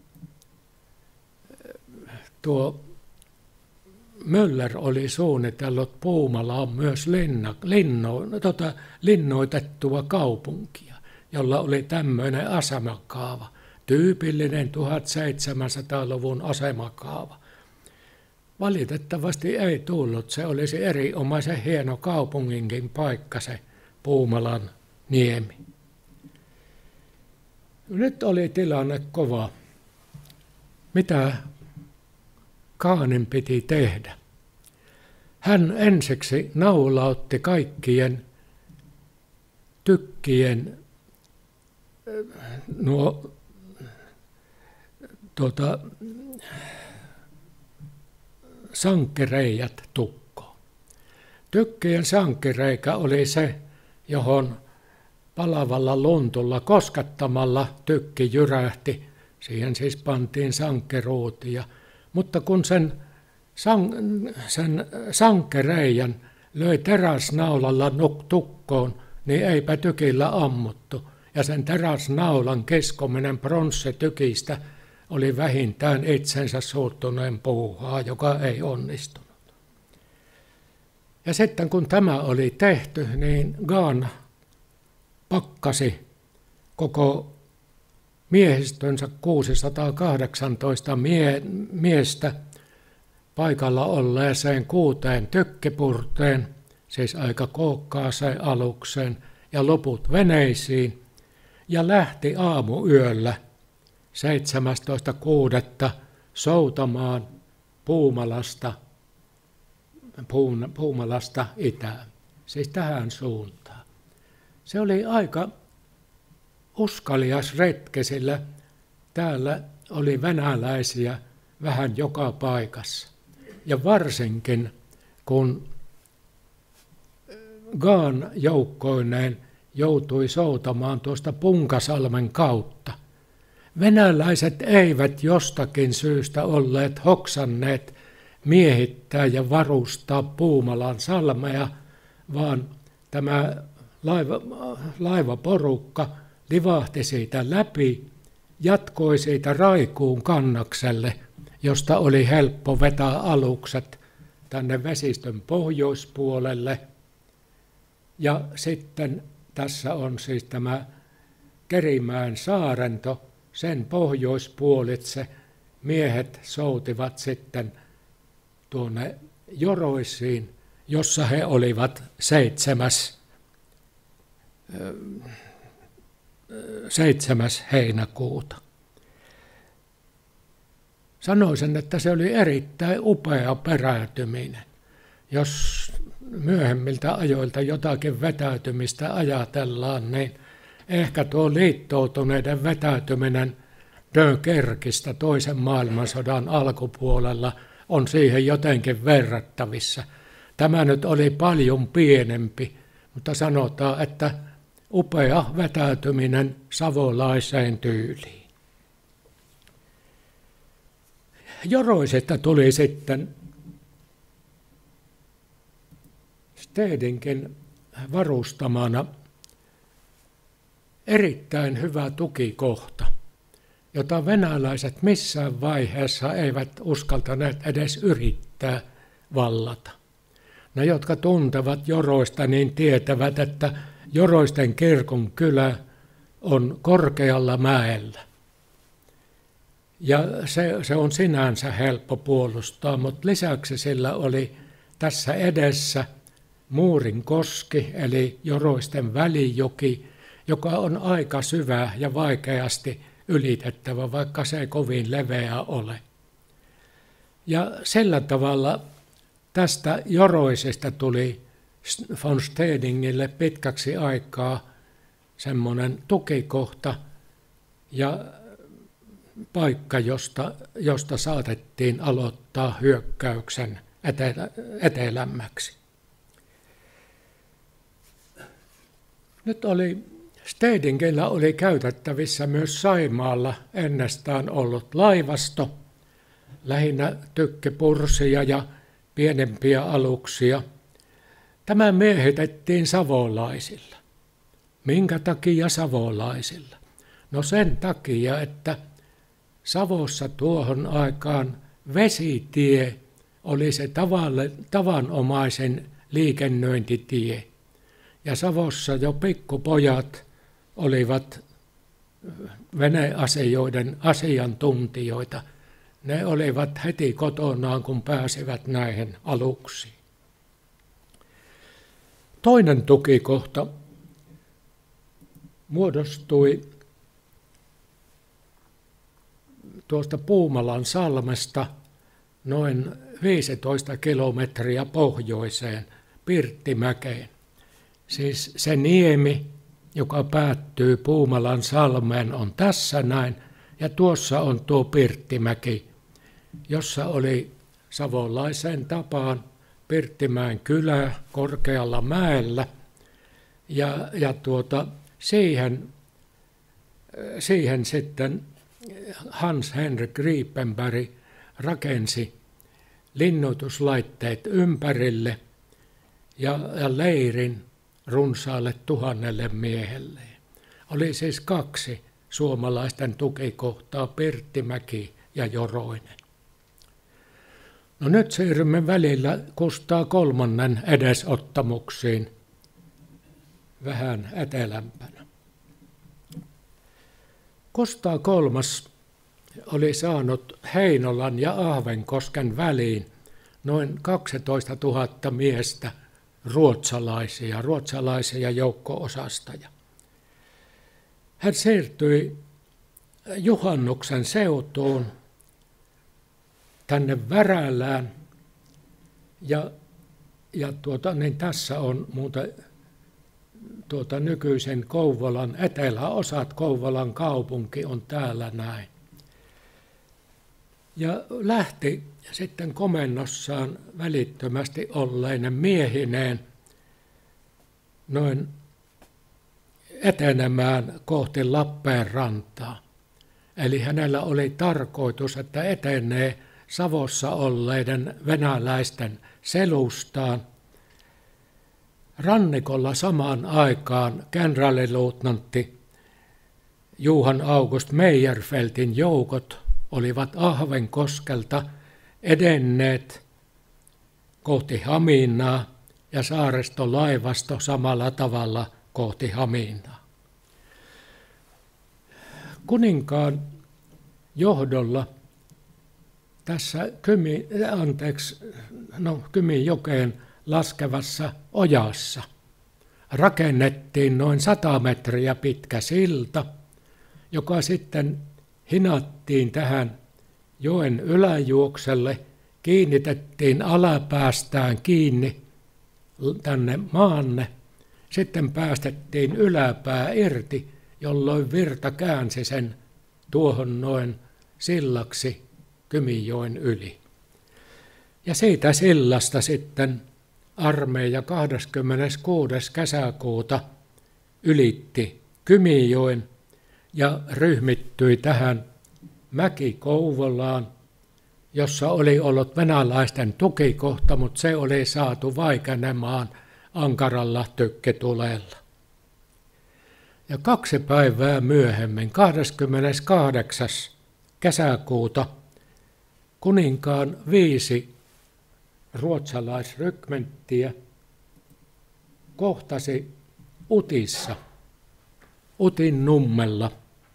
tuo Möller oli suunnitellut Puumalaan myös linna, linno, tota, linnoitettua kaupunkia, jolla oli tämmöinen asemakaava, tyypillinen tuhatseitsemänsataaluvun asemakaava. Valitettavasti ei tullut, se olisi erinomaisen hieno kaupunginkin paikka, se Puumalan niemi. Nyt oli tilanne kova. Mitä Kahnin piti tehdä? Hän ensiksi naulautti kaikkien tykkien nuo tuota, sankkereijät tukkoon. Tykkien sankkereikä oli se, johon palavalla luntulla koskattamalla tykki jyrähti. Siihen siis pantiin sankkeruutia. Mutta kun sen, san, sen sankkereijän löi teräsnaulalla tukkoon, niin eipä tykillä ammuttu. Ja sen teräsnaulan kiskominen pronssitykistä oli vähintään itsensä suuttuneen puuhaa, joka ei onnistunut. Ja sitten kun tämä oli tehty, niin Gahn pakkasi koko miehistönsä kuusisataakahdeksantoista mie- miestä paikalla olleeseen kuuteen tykkipurteen, siis aika kookkaaseen alukseen, ja loput veneisiin, ja lähti aamuyöllä seitsemästoista kuudetta soutamaan Puumalasta, Puun, Puumalasta itään, siis tähän suuntaan. Se oli aika uskalias retki, sillä täällä oli venäläisiä vähän joka paikassa. Ja varsinkin kun Gahn joukkoineen joutui soutamaan tuosta Punkasalmen kautta. Venäläiset eivät jostakin syystä olleet hoksanneet miehittää ja varustaa Puumalan salmea, vaan tämä laiva, laivaporukka livahti siitä läpi, jatkoi siitä Raikuun kannakselle, josta oli helppo vetää alukset tänne vesistön pohjoispuolelle. Ja sitten tässä on siis tämä Kerimäen saarento, sen pohjoispuolitse miehet soutivat sitten tuonne Joroisiin, jossa he olivat seitsemäs, seitsemäs heinäkuuta. Sanoisin, että se oli erittäin upea peräytyminen. Jos myöhemmiltä ajoilta jotakin vetäytymistä ajatellaan, niin ehkä tuo liittoutuneiden vetäytyminen Dunkerkistä toisen maailmansodan alkupuolella on siihen jotenkin verrattavissa. Tämä nyt oli paljon pienempi, mutta sanotaan, että upea vetäytyminen savolaiseen tyyliin. Joroisesta tuli sitten Stedingin varustamana erittäin hyvä tukikohta, jota venäläiset missään vaiheessa eivät uskaltaneet edes yrittää vallata. Ne, jotka tuntevat Joroista, niin tietävät, että Joroisten kirkon kylä on korkealla mäellä. Ja se, se on sinänsä helppo puolustaa, mutta lisäksi sillä oli tässä edessä Muurinkoski, eli Joroisten välijoki, joka on aika syvä ja vaikeasti ylitettävä, vaikka se ei kovin leveä ole. Ja sillä tavalla tästä Joroisesta tuli von Stedingille pitkäksi aikaa semmoinen tukikohta ja paikka, josta, josta saatettiin aloittaa hyökkäyksen etelä, etelämmäksi. Nyt oli Stedingillä oli käytettävissä myös Saimaalla ennestään ollut laivasto, lähinnä tykkipursia ja pienempiä aluksia. Tämä miehitettiin savolaisilla. Minkä takia savolaisilla? No sen takia, että Savossa tuohon aikaan vesitie oli se tavalle, tavanomaisen liikennöintitie. Ja Savossa jo pikkupojat olivat veneasioiden asiantuntijoita. Ne olivat heti kotonaan, kun pääsivät näihin aluksiin. Toinen tukikohta muodostui tuosta Puumalan salmesta noin viisitoista kilometriä pohjoiseen Pirttimäkeen. Siis se niemi, joka päättyy Puumalan salmeen, on tässä näin, ja tuossa on tuo Pirttimäki, jossa oli savolaisen tapaan Pirttimäen kylä korkealla mäellä, ja, ja tuota, siihen, siihen sitten Hans Henrik Gripenberg rakensi linnoituslaitteet ympärille ja, ja leirin runsaalle tuhannelle miehelle. Oli siis kaksi suomalaisten tukikohtaa, Pirttimäki ja Joroinen. No nyt siirrymme välillä Kustaa kolmannen edesottamuksiin vähän etelämpänä. Kustaa kolmas oli saanut Heinolan ja Ahvenkosken väliin noin kaksitoistatuhatta miestä ruotsalaisia, ruotsalaisia joukko-osastoja. Hän siirtyi Juhannuksen seutuun tänne Värälään ja, ja tuota, niin tässä on muuten tuota, nykyisen Kouvolan eteläosat, Kouvolan kaupunki on täällä näin. Ja lähti sitten komennossaan välittömästi olleinen miehineen noin etenemään kohti Lappeenrantaa. Eli hänellä oli tarkoitus, että etenee Savossa olleiden venäläisten selustaan. Rannikolla samaan aikaan kenraaliluutnantti Johan August Meyerfeldtin joukot olivat Ahvenkoskelta edenneet kohti Haminaa ja saaristolaivasto samalla tavalla kohti Haminaa. kuninkaan johdolla tässä Kymi, anteeksi, no, Kymijokeen laskevassa ojassa rakennettiin noin sata metriä pitkä silta, joka sitten hinattiin tähän joen yläjuokselle, kiinnitettiin alapäästään kiinni tänne maanne, sitten päästettiin yläpää irti, jolloin virta käänsi sen tuohon noin sillaksi Kymijoen yli. Ja siitä sillasta sitten armeija kahdeskymmeneskuudes kesäkuuta ylitti Kymijoen ja ryhmittyi tähän Mäki-Kouvolaan, jossa oli ollut venäläisten tukikohta, mutta se oli saatu vaikenemaan ankaralla tykkitulella. Ja kaksi päivää myöhemmin, kahdeskymmeneskahdeksas kesäkuuta, kuninkaan viisi ruotsalaisrykmenttiä kohtasi Utissa, Utin nummella,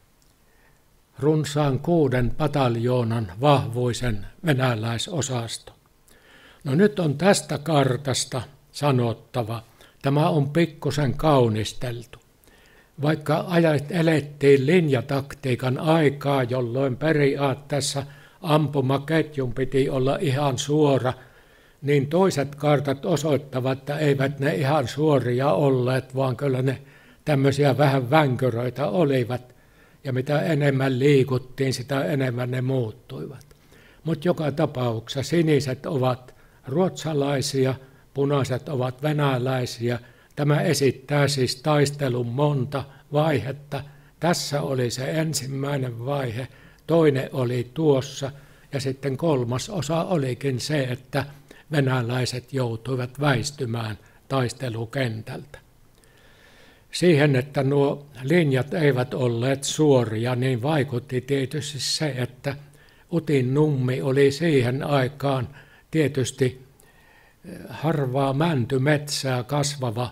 runsaan kuuden pataljoonan vahvuisen venäläisosasto. No nyt on tästä kartasta sanottava, tämä on pikkusen kaunisteltu. Vaikka ajat elettiin linjataktiikan aikaa, jolloin periaatteessa ampumaketjun piti olla ihan suora, niin toiset kartat osoittavat, että eivät ne ihan suoria olleet, vaan kyllä ne tämmöisiä vähän vänkyröitä olivat. Ja mitä enemmän liikuttiin, sitä enemmän ne muuttuivat. Mutta joka tapauksessa siniset ovat ruotsalaisia, punaiset ovat venäläisiä. Tämä esittää siis taistelun monta vaihetta. Tässä oli se ensimmäinen vaihe, toinen oli tuossa ja sitten kolmas osa olikin se, että venäläiset joutuivat väistymään taistelukentältä. Siihen, että nuo linjat eivät olleet suoria, niin vaikutti tietysti se, että Utin nummi oli siihen aikaan tietysti harvaa mäntymetsää kasvava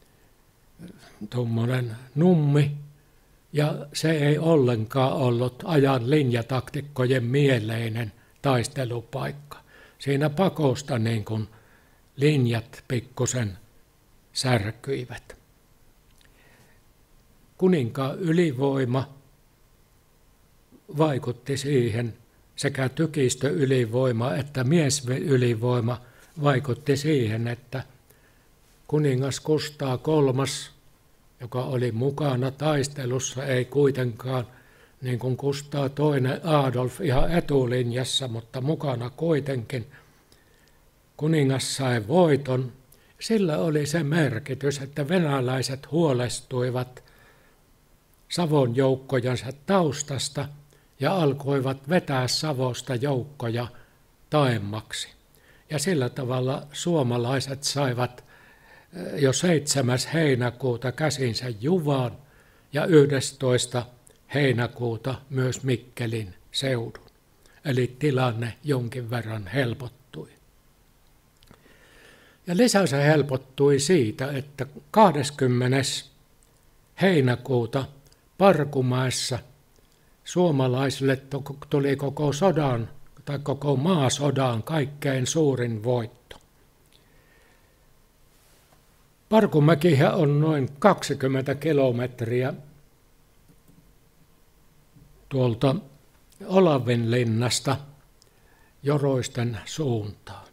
tuommoinen nummi, ja se ei ollenkaan ollut ajan linjataktikkojen mieleinen taistelupaikka. Siinä pakosta niin kuin linjat pikkusen särkyivät. Kuninkaan ylivoima vaikutti siihen, sekä tykistöylivoima että miesylivoima vaikutti siihen, että kuningas Kustaa kolmas, joka oli mukana taistelussa, ei kuitenkaan niin kuin Kustaa toinen Adolf ihan etulinjassa, mutta mukana kuitenkin. Kuningas sai voiton. Sillä oli se merkitys, että venäläiset huolestuivat Savon joukkojansa taustasta ja alkoivat vetää Savosta joukkoja taemmaksi. Ja sillä tavalla suomalaiset saivat jo seitsemäs heinäkuuta käsinsä Juvan ja yhdestoista heinäkuuta myös Mikkelin seudun. Eli tilanne jonkin verran helpottui. Ja lisää se helpottui siitä, että kahdeskymmenes heinäkuuta Parkumäessä suomalaisille tuli koko sodan tai koko maasodan kaikkein suurin voitto. Parkumäkihän on noin kaksikymmentä kilometriä tuolta Olavinlinnasta Joroisten suuntaan.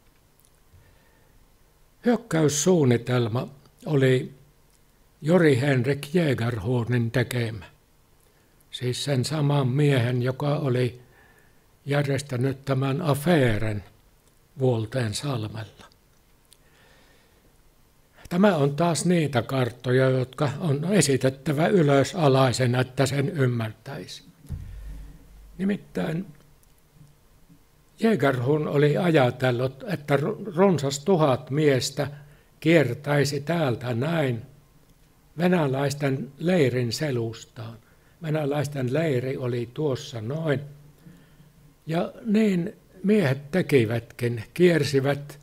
Hyökkäyssuunnitelma oli Jori Henrik Jägerhornin tekemä, siis sen saman miehen, joka oli järjestänyt tämän afeeren Vuolteensalmella. Tämä on taas niitä karttoja, jotka on esitettävä ylösalaisena, että sen ymmärtäisi. Nimittäin Jägerhorn oli ajatellut, että runsas tuhat miestä kiertäisi täältä näin venäläisten leirin selustaan. Venäläisten leiri oli tuossa noin. Ja niin miehet tekivätkin, kiersivät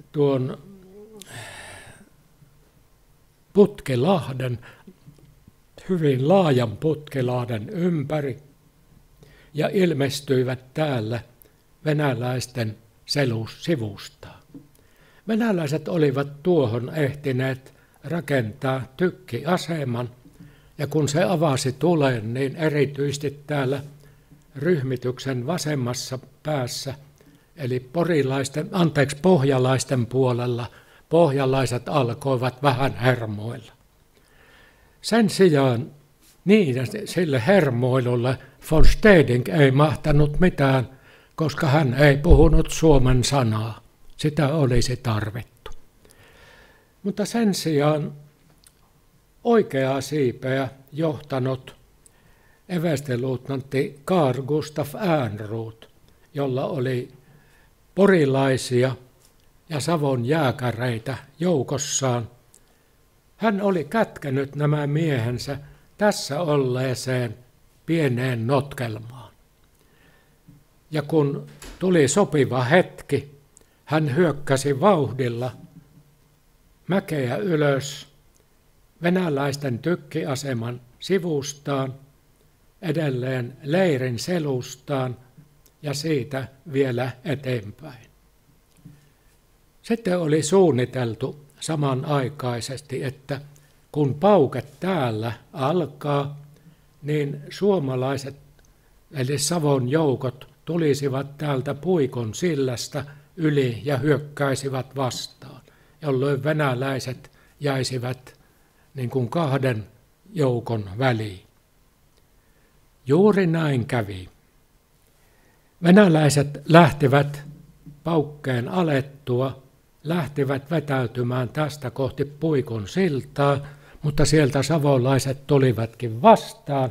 tuon Putkilahden hyvin laajan putkilaaden ympäri ja ilmestyivät täällä venäläisten sivusta. Venäläiset olivat tuohon ehtineet rakentaa tykkiaseman, ja kun se avasi tulen, niin erityisesti täällä ryhmityksen vasemmassa päässä, eli porilaisten, anteeksi, pohjalaisten puolella, pohjalaiset alkoivat vähän hermoilla. Sen sijaan niin, sille hermoilulle von Steding ei mahtanut mitään, koska hän ei puhunut suomen sanaa. Sitä olisi tarvittu. Mutta sen sijaan oikeaa siipeä johtanut everstiluutnantti Carl Gustaf Ehrnrooth, jolla oli porilaisia ja Savon jääkäreitä joukossaan. Hän oli kätkenyt nämä miehensä tässä olleeseen pieneen notkelmaan. Ja kun tuli sopiva hetki, hän hyökkäsi vauhdilla mäkeä ylös venäläisten tykkiaseman sivustaan, edelleen leirin selustaan ja siitä vielä eteenpäin. Sitten oli suunniteltu samanaikaisesti, että kun pauke täällä alkaa, niin suomalaiset eli Savon joukot tulisivat täältä Puikon sillasta yli ja hyökkäisivät vastaan, jolloin venäläiset jäisivät niin kuin kahden joukon väliin. Juuri näin kävi. Venäläiset lähtivät paukkeen alettua, lähtivät vetäytymään tästä kohti Puikon siltaa, mutta sieltä savolaiset tulivatkin vastaan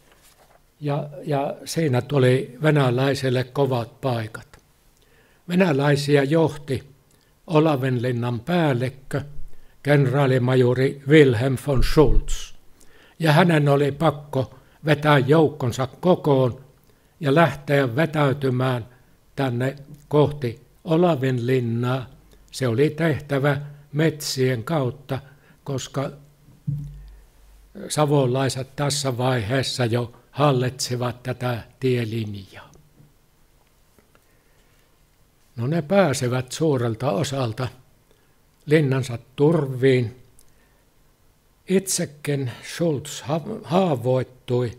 ja, ja siinä tuli venäläisille kovat paikat. Venäläisiä johti Olavinlinnan päällikkö, kenraalimajuri Wilhelm von Schulz, ja hänen oli pakko vetää joukkonsa kokoon ja lähteä vetäytymään tänne kohti Olavinlinnaa. Se oli tehtävä metsien kautta, koska savolaiset tässä vaiheessa jo hallitsivat tätä tielinjaa. No ne pääsevät suurelta osalta linnansa turviin. Itsekin Schulz haavoittui,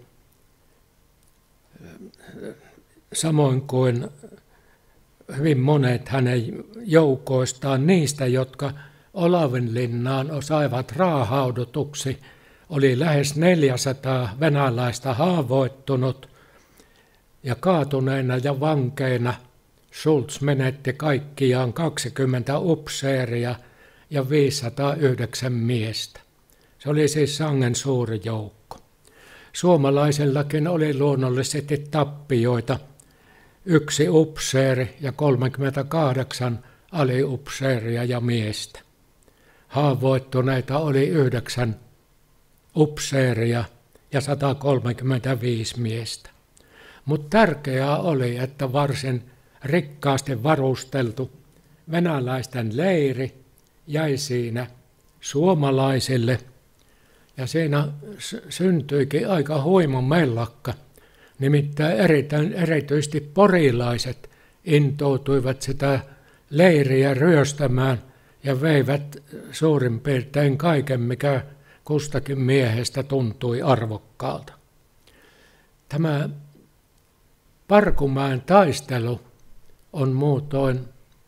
samoin kuin hyvin monet hänen joukoistaan, niistä, jotka Olavinlinnaan saivat raahaudutuksi, oli lähes neljäsataa venäläistä haavoittunut, ja kaatuneina ja vankeina Schulz menetti kaikkiaan kaksikymmentä upseeria ja viisisataayhdeksän miestä. Se oli siis sangen suuri joukko. Suomalaisillakin oli luonnollisesti tappioita, yksi upseeri ja kolmekymmentäkahdeksan aliupseeria ja miestä. Haavoittuneita oli yhdeksän upseeria ja sata kolmekymmentäviisi miestä. Mutta tärkeää oli, että varsin rikkaasti varusteltu venäläisten leiri jäi siinä suomalaisille, ja siinä syntyikin aika huima mellakka. Nimittäin erittäin, erityisesti porilaiset intoutuivat sitä leiriä ryöstämään ja veivät suurin piirtein kaiken, mikä kustakin miehestä tuntui arvokkaalta. Tämä Parkumäen taistelu on muutoin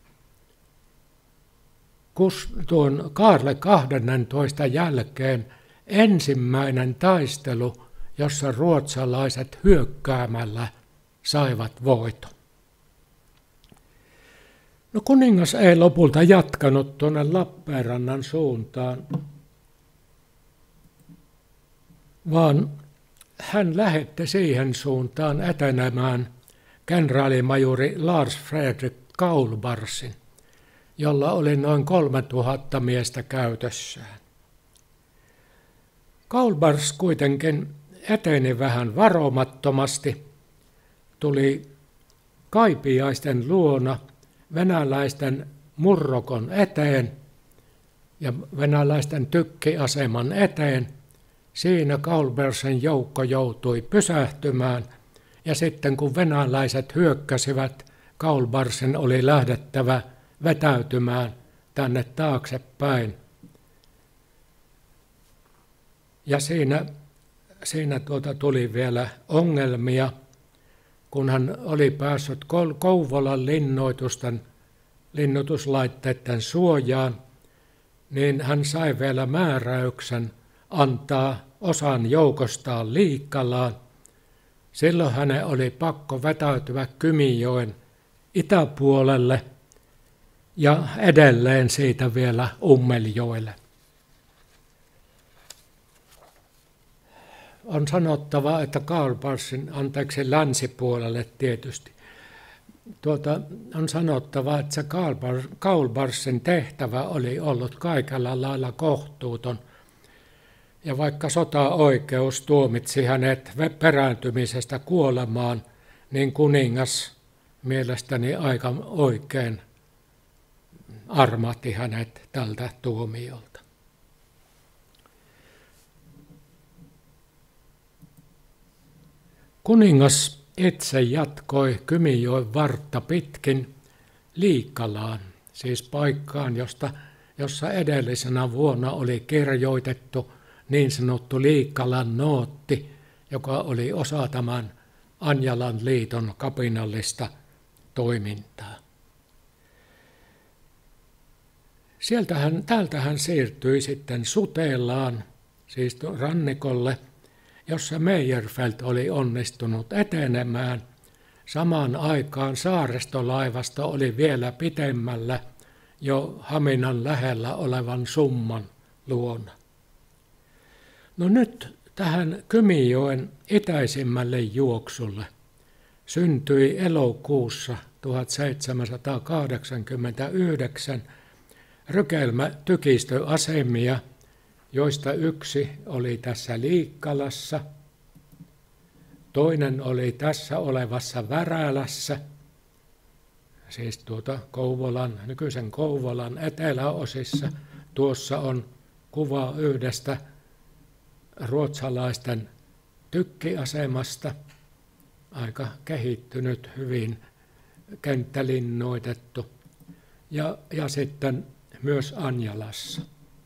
tuon Kaarle kahdennentoista jälkeen ensimmäinen taistelu, jossa ruotsalaiset hyökkäämällä saivat voiton. No kuningas ei lopulta jatkanut tuonne Lappeenrannan suuntaan, vaan hän lähetti siihen suuntaan etenemään kenraalimajuri Lars Fredrik Kaulbarsin, jolla oli noin kolme tuhatta miestä käytössään. Kaulbars kuitenkin eteni vähän varomattomasti, tuli Kaipiaisten luona venäläisten murrokon eteen ja venäläisten tykkiaseman eteen Siinä Kaulbersen joukko joutui pysähtymään, ja sitten kun venäläiset hyökkäsivät, Kaulbersen oli lähdettävä vetäytymään tänne taaksepäin. Ja siinä, siinä tuota tuli vielä ongelmia, kun hän oli päässyt Kouvolan linnoitusten, linnoituslaitteiden suojaan, niin hän sai vielä määräyksen antaa osan joukostaan Liikkalaan. Silloin hänen oli pakko vetäytyä Kymijoen itäpuolelle ja edelleen siitä vielä Ummeljoelle. On sanottava, että Kaulbersin, anteeksi länsipuolelle tietysti, tuota, on sanottava, että se Kaulbersin tehtävä oli ollut kaikella lailla kohtuuton. Ja vaikka sotaoikeus tuomitsi hänet perääntymisestä kuolemaan, niin kuningas mielestäni aika oikein armahti hänet tältä tuomiolta. Kuningas itse jatkoi Kymijoen vartta pitkin Liikkalaan, siis paikkaan, josta, jossa edellisenä vuonna oli kirjoitettu niin sanottu Liikkalan nootti, joka oli osa tämän Anjalan liiton kapinallista toimintaa. Sieltähän, täältä hän siirtyi sitten Sutelaan, siis rannikolle, jossa Meyerfeld oli onnistunut etenemään. Samaan aikaan saaristolaivasta oli vielä pitemmällä jo Haminan lähellä olevan Summan luona. No nyt tähän Kymijoen itäisimmälle juoksulle syntyi elokuussa tuhatseitsemänsataakahdeksankymmentäyhdeksän rykelmätykistöasemia, joista yksi oli tässä Liikkalassa, toinen oli tässä olevassa Värälässä, siis tuota Kouvolan, nykyisen Kouvolan eteläosissa. Tuossa on kuva yhdestä ruotsalaisten tykkiasemasta, aika kehittynyt, hyvin kenttälinnoitettu, ja, ja sitten myös Anjalassa.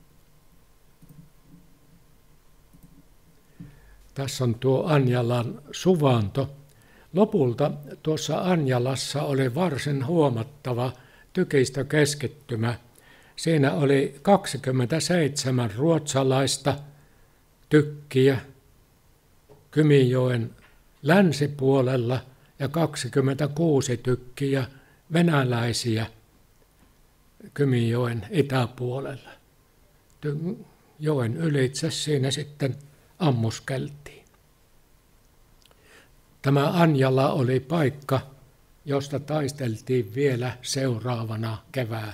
Tässä on tuo Anjalan suvanto. Lopulta tuossa Anjalassa oli varsin huomattava tykistökeskittymä. Siinä oli kaksikymmentäseitsemän ruotsalaista tykkiä Kymijoen länsipuolella ja kaksikymmentäkuusi tykkiä venäläisiä Kymijoen itäpuolella. Joen ylitse siinä sitten ammuskeltiin. Tämä Anjala oli paikka, josta taisteltiin vielä seuraavana keväänä.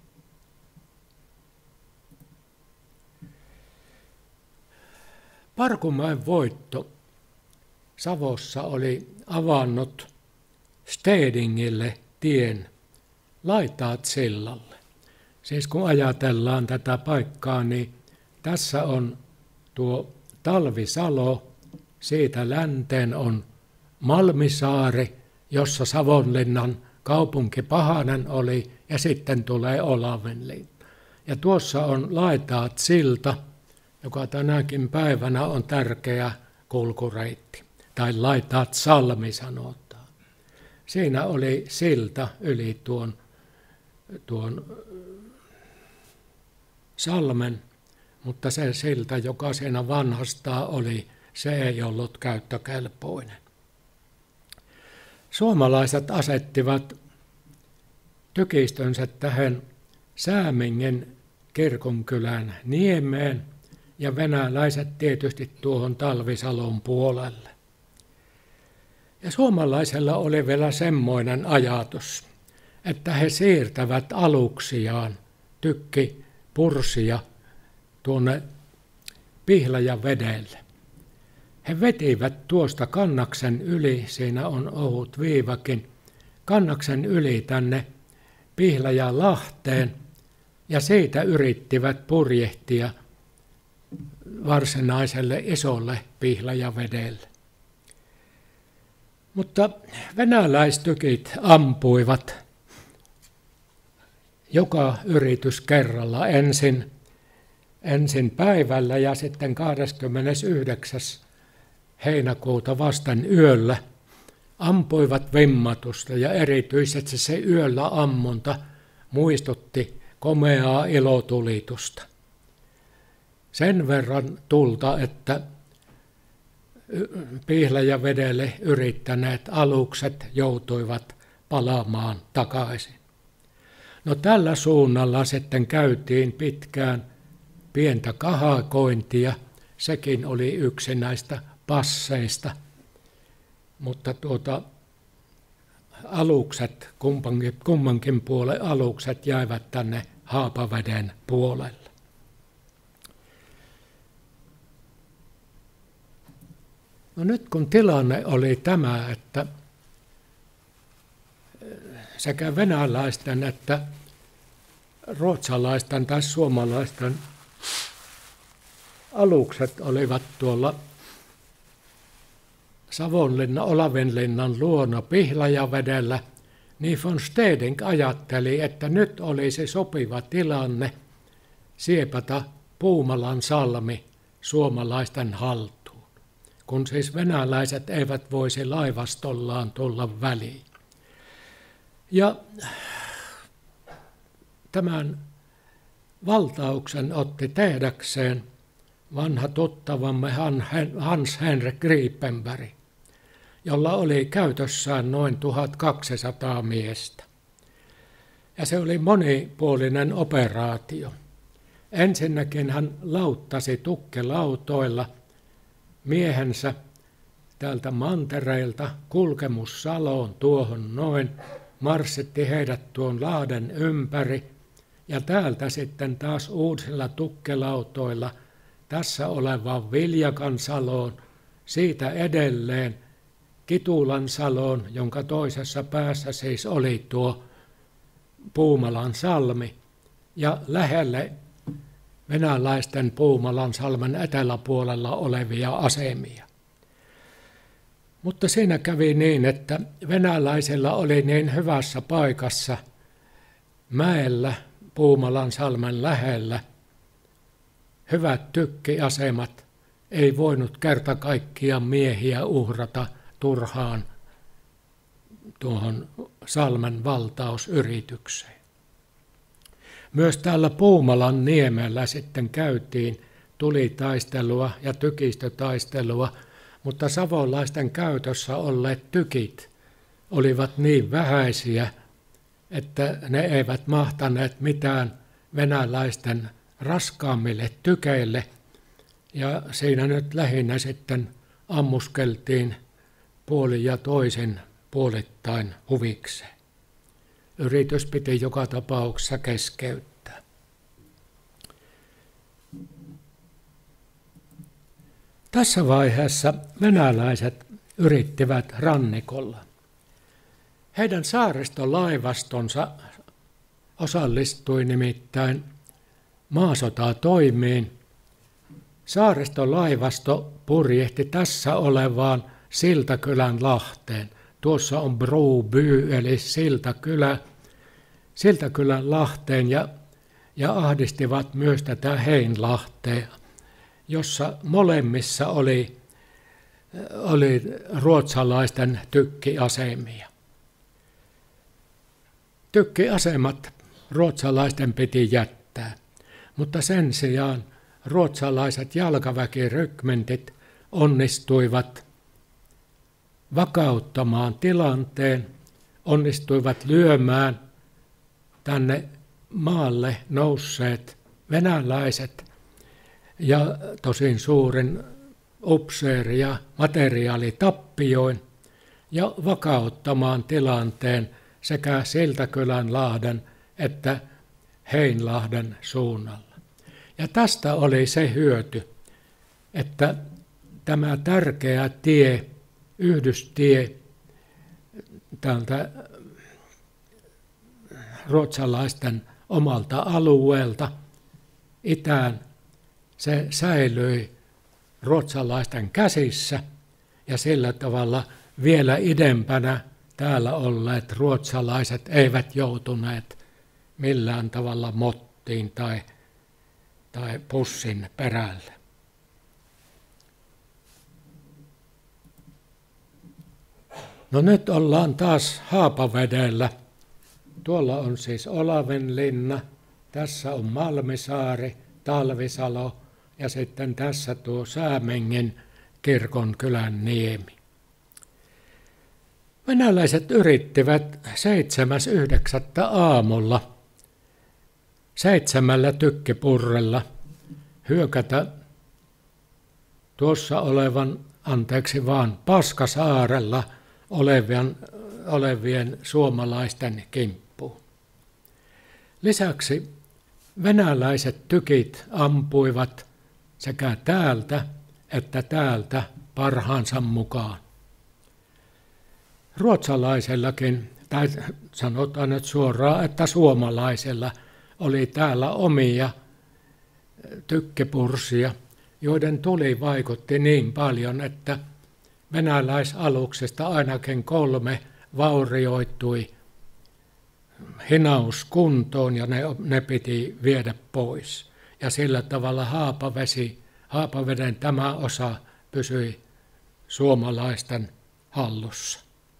Parkumäen voitto Savossa oli avannut Stedingille tien Laitaat sillalle. Siis kun ajatellaan tätä paikkaa, niin tässä on tuo Talvisalo, siitä länteen on Malmisaari, jossa Savonlinnan kaupunki Pahanen oli, ja sitten tulee Olavinlinna. Ja tuossa on Laitaat silta, joka tänäkin päivänä on tärkeä kulkureitti, tai Laitaat salmi sanotaan. Siinä oli silta yli tuon, tuon salmen, mutta se silta, joka siinä vanhastaan oli, se ei ollut käyttökelpoinen. Suomalaiset asettivat tykistönsä tähän Säämingen kirkonkylän niemeen ja venäläiset tietysti tuohon Talvisalon puolelle. Ja suomalaisella oli vielä semmoinen ajatus, että he siirtävät aluksiaan tykkipursia tuonne Pihlajan vedelle. He vetivät tuosta kannaksen yli, siinä on ohut viivakin, kannaksen yli tänne Pihlajan Lahteen ja siitä yrittivät purjehtia varsinaiselle isolle Pihlajavedelle. Mutta venäläistykit ampuivat joka yritys kerralla ensin, ensin päivällä ja sitten kahdeskymmenesyhdeksäs heinäkuuta vasten yöllä ampuivat vimmatusta ja erityisesti se yöllä ammunta muistutti komeaa ilotulitusta. Sen verran tulta, että Pihlajavedelle yrittäneet alukset joutuivat palaamaan takaisin. No tällä suunnalla sitten käytiin pitkään pientä kahakointia, sekin oli yksi näistä passeista, mutta tuota, alukset, kummankin, kummankin puolen alukset jäivät tänne Haapaveden puolelle. No nyt kun tilanne oli tämä, että sekä venäläisten että ruotsalaisten tai suomalaisten alukset olivat tuolla Savonlinnan, Olavinlinnan luona Pihlajavedellä, niin von Steding ajatteli, että nyt olisi sopiva tilanne siepata Puumalan salmi suomalaisten haltuun, kun siis venäläiset eivät voisi laivastollaan tulla väliin. Ja tämän valtauksen otti tehdäkseen vanha tuttavamme Hans Henrik Gripenberg, jolla oli käytössään noin tuhatkaksisataa miestä. Ja se oli monipuolinen operaatio. Ensinnäkin hän lauttasi tukkelautoilla miehensä täältä mantereilta Kulkemussaloon tuohon noin, marssitti heidät tuon laaden ympäri ja täältä sitten taas uusilla tukkelautoilla tässä olevaan Viljakan saloon, siitä edelleen Kitulan saloon, jonka toisessa päässä siis oli tuo Puumalan salmi, ja lähelle venäläisten Puumalan salmen eteläpuolella olevia asemia. Mutta siinä kävi niin, että venäläisillä oli niin hyvässä paikassa mäellä Puumalan salmen lähellä hyvät tykkiasemat, ei voinut kerta kaikkiaan miehiä uhrata turhaan tuohon salmen valtausyritykseen. Myös täällä Puumalan niemellä sitten käytiin tulitaistelua ja tykistötaistelua, mutta savolaisten käytössä olleet tykit olivat niin vähäisiä, että ne eivät mahtaneet mitään venäläisten raskaammille tykeille, ja siinä nyt lähinnä sitten ammuskeltiin puolin ja toisin puolittain huvikseen. Yritys piti joka tapauksessa keskeyttää. Tässä vaiheessa venäläiset yrittivät rannikolla. Heidän saaristolaivastonsa osallistui nimittäin maasotatoimiin. Saaristolaivasto purjehti tässä olevaan Siltakylän lahteen. Tuossa on Broby eli Siltakylä, Siltakylän lahteen ja, ja ahdistivat myös tätä Heinlahtea, jossa molemmissa oli, oli ruotsalaisten tykkiasemia. Tykkiasemat ruotsalaisten piti jättää, mutta sen sijaan ruotsalaiset jalkaväkirykmentit onnistuivat vakauttamaan tilanteen, onnistuivat lyömään tänne maalle nousseet venäläiset ja tosin suurin upseeri- ja materiaalitappioin ja vakauttamaan tilanteen sekä Siltakylän lahden että Heinlahden suunnalla. Ja tästä oli se hyöty, että tämä tärkeä tie, yhdystie tältä ruotsalaisten omalta alueelta itään se säilyi ruotsalaisten käsissä ja sillä tavalla vielä idempänä täällä olleet ruotsalaiset eivät joutuneet millään tavalla mottiin tai, tai pussin perälle. No nyt ollaan taas Haapavedellä. Tuolla on siis Olavinlinna, tässä on Malmisaari, Talvisalo ja sitten tässä tuo Säämengen kirkonkylän niemi. Venäläiset yrittivät seitsemäs yhdeksättä aamulla seitsemällä tykkipurrella hyökätä tuossa olevan, anteeksi vaan, Paskasaarella olevien, olevien suomalaisten kimppuun. Lisäksi venäläiset tykit ampuivat sekä täältä että täältä parhaansa mukaan. Ruotsalaisellakin, tai sanotaan nyt suoraan, että suomalaisella oli täällä omia tykkipursia, joiden tuli vaikutti niin paljon, että venäläisaluksista ainakin kolme vaurioitui hinauskuntoon ja ne, ne piti viedä pois. Ja sillä tavalla Haapavesi, Haapaveden tämä osa pysyi suomalaisten hallussa.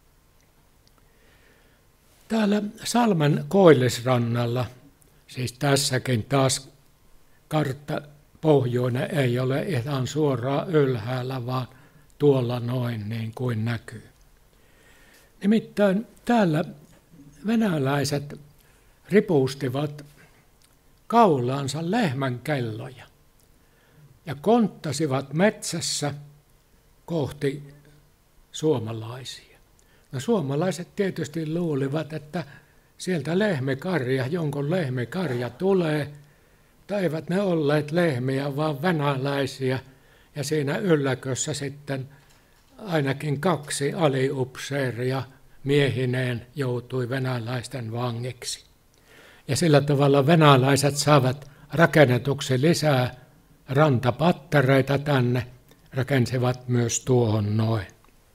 Täällä Salmen koillisrannalla, siis tässäkin taas kartta pohjoinen ei ole ihan suoraan ylhäällä, vaan tuolla noin niin kuin näkyy. Nimittäin täällä venäläiset ripustivat kaulaansa lehmän kelloja ja konttasivat metsässä kohti suomalaisia. No suomalaiset tietysti luulivat, että sieltä lehmikarja, jonkun lehmikarja tulee, mutta eivät ne olleet lehmiä, vaan venäläisiä. Ja siinä ylläkössä sitten ainakin kaksi aliupseeria miehineen joutui venäläisten vangiksi. Ja sillä tavalla venäläiset saavat rakennetuksi lisää rantapattereita tänne, rakensivat myös tuohon noin.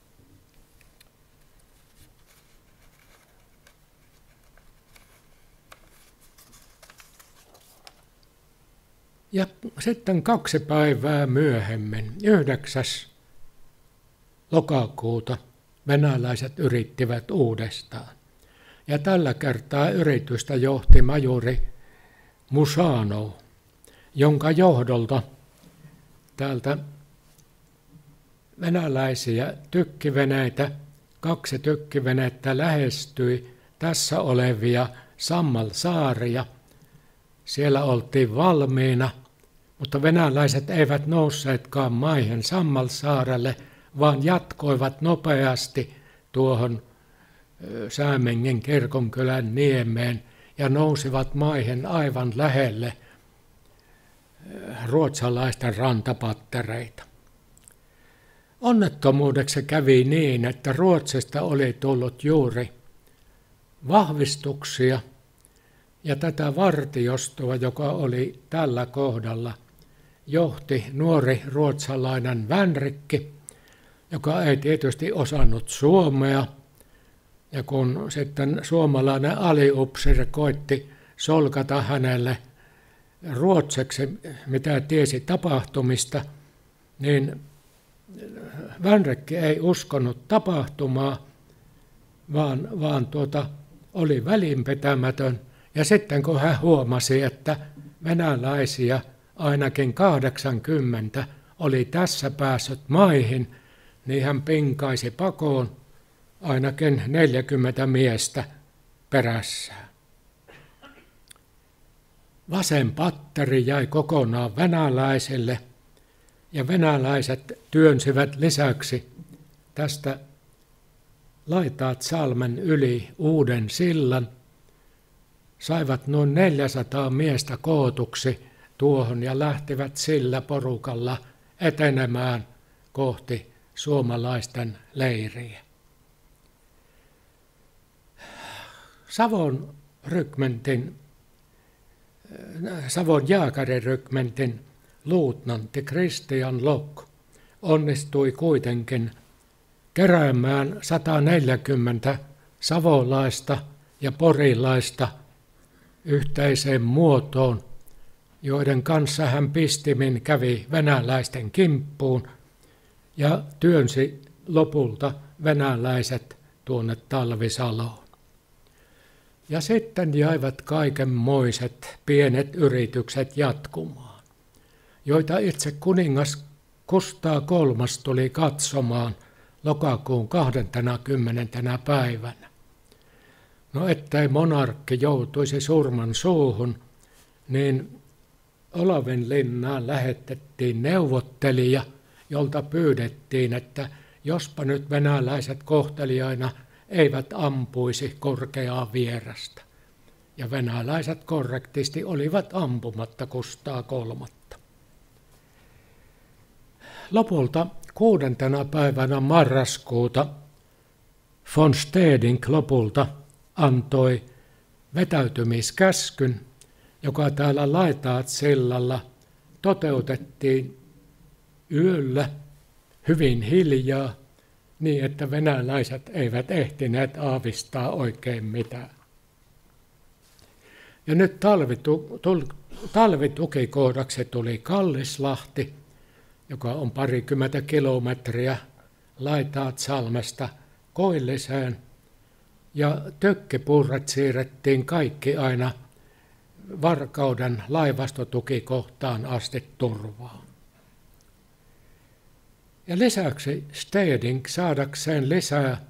Ja sitten kaksi päivää myöhemmin, yhdeksäs lokakuuta, venäläiset yrittivät uudestaan. Ja tällä kertaa yritystä johti majuri Musanov, jonka johdolta täältä venäläisiä tykkiveneitä, kaksi tykkivenettä lähestyi tässä olevia Sammalsaaria. Siellä oltiin valmiina, mutta venäläiset eivät nousseetkaan maihin Sammalsaarelle, vaan jatkoivat nopeasti tuohon Säämengen kirkonkylän niemeen ja nousivat maihin aivan lähelle ruotsalaisten rantapattereita. Onnettomuudeksi kävi niin, että Ruotsista oli tullut juuri vahvistuksia, ja tätä vartiostoa, joka oli tällä kohdalla, johti nuori ruotsalainen Vänrikki, joka ei tietysti osannut suomea. Ja kun sitten suomalainen aliupseeri koitti solkata hänelle ruotseksi, mitä tiesi tapahtumista, niin Vänrikki ei uskonut tapahtumaa, vaan, vaan tuota, oli välinpitämätön. Ja sitten kun hän huomasi, että venäläisiä ainakin kahdeksankymmentä oli tässä päässyt maihin, niin hän pinkaisi pakoon ainakin neljäkymmentä miestä perässään. Vasen patteri jäi kokonaan venäläisille ja venäläiset työnsivät lisäksi tästä Laitaat Salmen yli uuden sillan, saivat noin neljäsataa miestä kootuksi tuohon ja lähtivät sillä porukalla etenemään kohti suomalaisten leiriä. Savon rykmentin, Savon jääkärirykmentin luutnantti Christian Lok onnistui kuitenkin keräämään sata neljäkymmentä savolaista ja porilaista yhteiseen muotoon, joiden kanssa hän pistimmin kävi venäläisten kimppuun ja työnsi lopulta venäläiset tuonne Talvisaloon. Ja sitten jäivät kaikenmoiset pienet yritykset jatkumaan, joita itse kuningas Kustaa kolmas tuli katsomaan lokakuun kahdeskymmenes päivänä. No ettei monarkki joutuisi surman suuhun, niin Olavinlinnaan lähetettiin neuvottelija, jolta pyydettiin, että jospa nyt venäläiset kohteliaina eivät ampuisi korkeaa vierasta. Ja venäläiset korrektisti olivat ampumatta Kustaa kolmatta. Lopulta kuudentena päivänä marraskuuta von Steding lopulta antoi vetäytymiskäskyn, joka täällä Laitaat-sillalla toteutettiin yöllä hyvin hiljaa, niin että venäläiset eivät ehtineet aavistaa oikein mitään. Ja nyt talvitu, tul, talvitukikohdaksi tuli Kallislahti, joka on parikymmentä kilometriä Laitaatsalmesta Koilliseen, ja tökkipurret siirrettiin kaikki aina Varkauden laivastotukikohtaan asti turvaan. Ja lisäksi Steding saadakseen lisää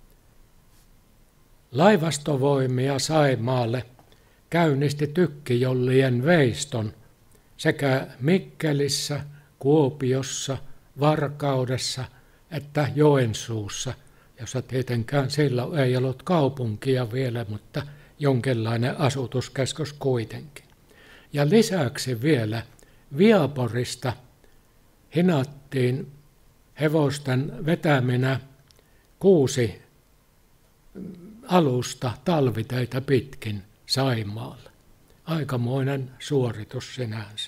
laivastovoimia Saimaalle käynnisti tykkijollien veiston sekä Mikkelissä, Kuopiossa, Varkaudessa että Joensuussa, jossa tietenkään silloin ei ollut kaupunkia vielä, mutta jonkinlainen asutuskeskus kuitenkin. Ja lisäksi vielä Viaporista hinattiin hevosten vetäminä kuusi alusta talviteitä pitkin Saimaalle. Aikamoinen suoritus sinänsä.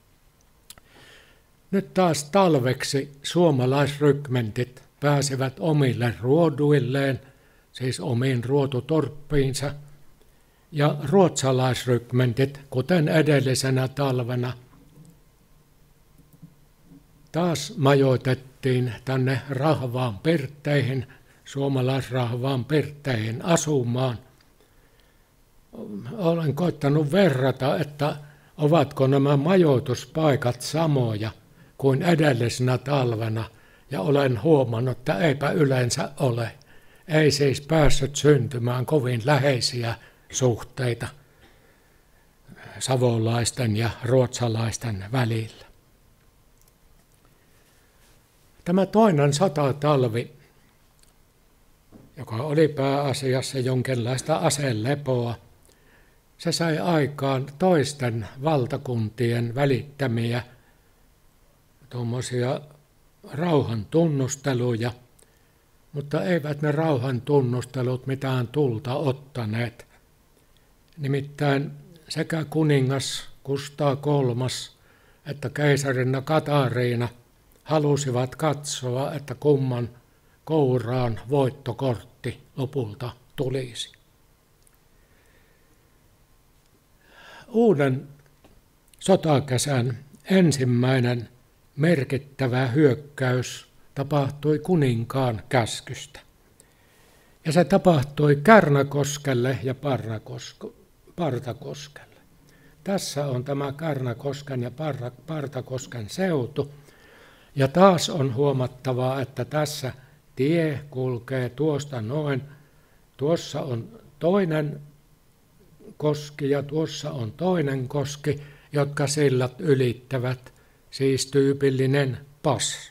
Nyt taas talveksi suomalaisrykmentit pääsevät omille ruoduilleen, siis omiin ruotutorppiinsa, ja ruotsalaisrykmentit, kuten edellisenä talvena, taas majoitettiin tänne Rahvaan pirtteihin, suomalaisrahvaan pirtteihin asumaan. Olen koittanut verrata, että ovatko nämä majoituspaikat samoja kuin edellisenä talvena, ja olen huomannut, että eipä yleensä ole. Ei siis päässyt syntymään kovin läheisiä suhteita savolaisten ja ruotsalaisten välillä. Tämä toinen sotatalvi, joka oli pääasiassa jonkinlaista aselepoa, se sai aikaan toisten valtakuntien välittämiä tuommoisia rauhan tunnusteluja, mutta eivät ne rauhan tunnustelut mitään tulta ottaneet. Nimittäin sekä kuningas Kustaa kolmas että keisarinna Katariina halusivat katsoa, että kumman kouraan voittokortti lopulta tulisi. Uuden sotakesän ensimmäinen merkittävä hyökkäys tapahtui kuninkaan käskystä. Ja se tapahtui Kärnäkoskelle ja Partakoskelle. Tässä on tämä Kärnäkosken ja Partakosken seutu. Ja taas on huomattavaa, että tässä tie kulkee tuosta noin. Tuossa on toinen koski ja tuossa on toinen koski, jotka sillat ylittävät, siis tyypillinen pass.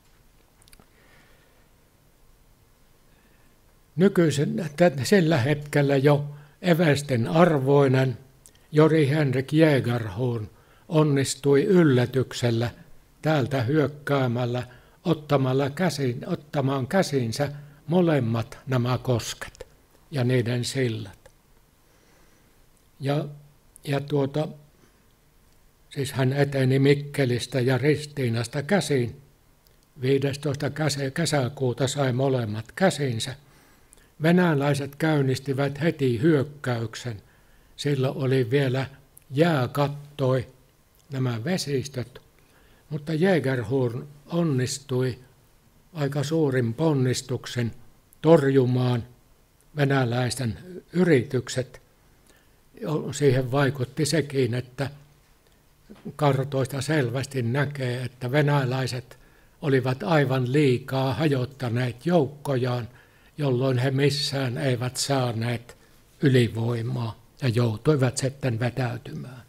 Nykyisen, sillä hetkellä jo eversten arvoinen Jori Henrik Jägerhorn onnistui yllätyksellä täältä hyökkäämällä ottamalla käsin, ottamaan käsinsä molemmat nämä kosket ja niiden sillat. Ja, ja tuota, siis hän eteni Mikkelistä ja Ristiinasta käsin. viidestoista kesäkuuta sai molemmat käsinsä. Venäläiset käynnistivät heti hyökkäyksen. Silloin oli vielä jää kattoi nämä vesistöt, mutta Jägerhorn onnistui aika suurin ponnistuksen torjumaan venäläisten yritykset. Siihen vaikutti sekin, että kartoista selvästi näkee, että venäläiset olivat aivan liikaa hajottaneet joukkojaan, jolloin he missään eivät saaneet ylivoimaa ja joutuivat sitten vetäytymään.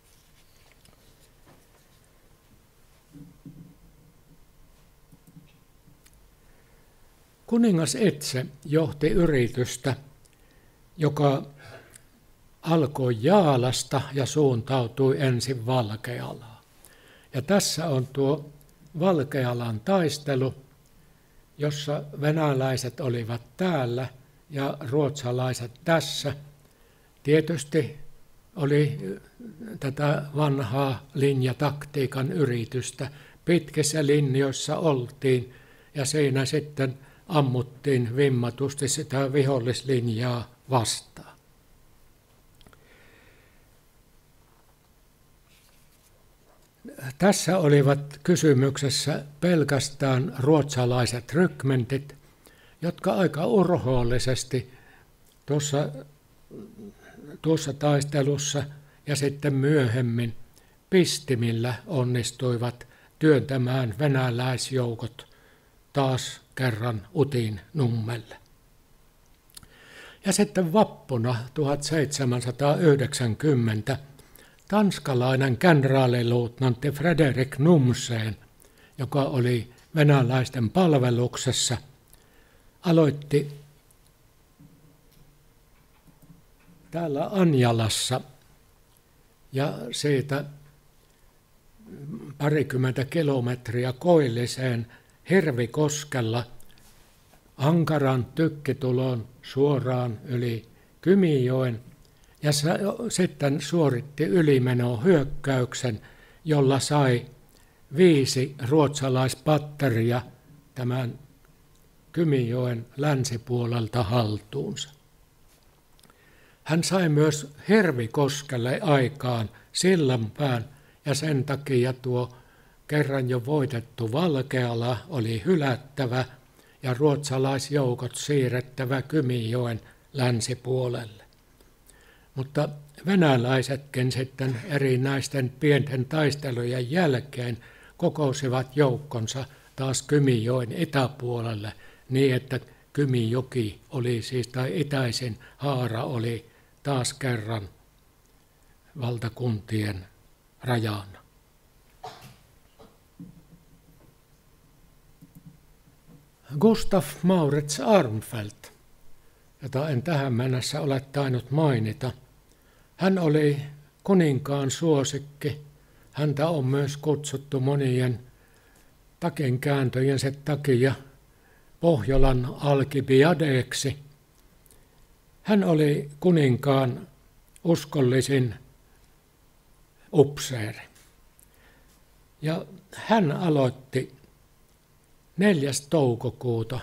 Kuningas itse johti yritystä, joka alkoi Jaalasta ja suuntautui ensin Valkealaan. Ja tässä on tuo Valkealan taistelu, jossa venäläiset olivat täällä ja ruotsalaiset tässä. Tietysti oli tätä vanhaa linjataktiikan yritystä. Pitkissä linjoissa oltiin ja siinä sitten ammuttiin vimmatusti sitä vihollislinjaa vastaan. Tässä olivat kysymyksessä pelkästään ruotsalaiset rykmentit, jotka aika urhoollisesti tuossa, tuossa taistelussa ja sitten myöhemmin pistimillä onnistuivat työntämään venäläisjoukot taas kerran Utin nummelle. Ja sitten vappuna tuhatseitsemänsataayhdeksänkymmentä tanskalainen kenraaliluutnantti Fredrik Numseen, joka oli venäläisten palveluksessa, aloitti täällä Anjalassa ja siitä parikymmentä kilometriä koilliseen Hirvikoskella ankaran tykkitulon suoraan yli Kymijoen ja sitten suoritti ylimenohyökkäyksen, jolla sai viisi ruotsalaispatteria tämän Kymijoen länsipuolelta haltuunsa. Hän sai myös Hirvikoskelle aikaan sillanpään ja sen takia tuo kerran jo voitettu Valkeala oli hylättävä ja ruotsalaisjoukot siirrettävä Kymijoen länsipuolelle. Mutta venäläisetkin sitten erinäisten pienten taistelujen jälkeen kokosivat joukkonsa taas Kymijoen itäpuolelle niin, että Kymijoki oli siis, tai itäisin haara oli taas kerran valtakuntien rajana. Gustav Maurits Armfeldt, jota en tähän mennessä ole tainnut mainita, hän oli kuninkaan suosikki. Häntä on myös kutsuttu monien takinkääntöjensä takia Pohjolan Alkibiadeeksi. Hän oli kuninkaan uskollisin upseeri. Ja hän aloitti neljäs toukokuuta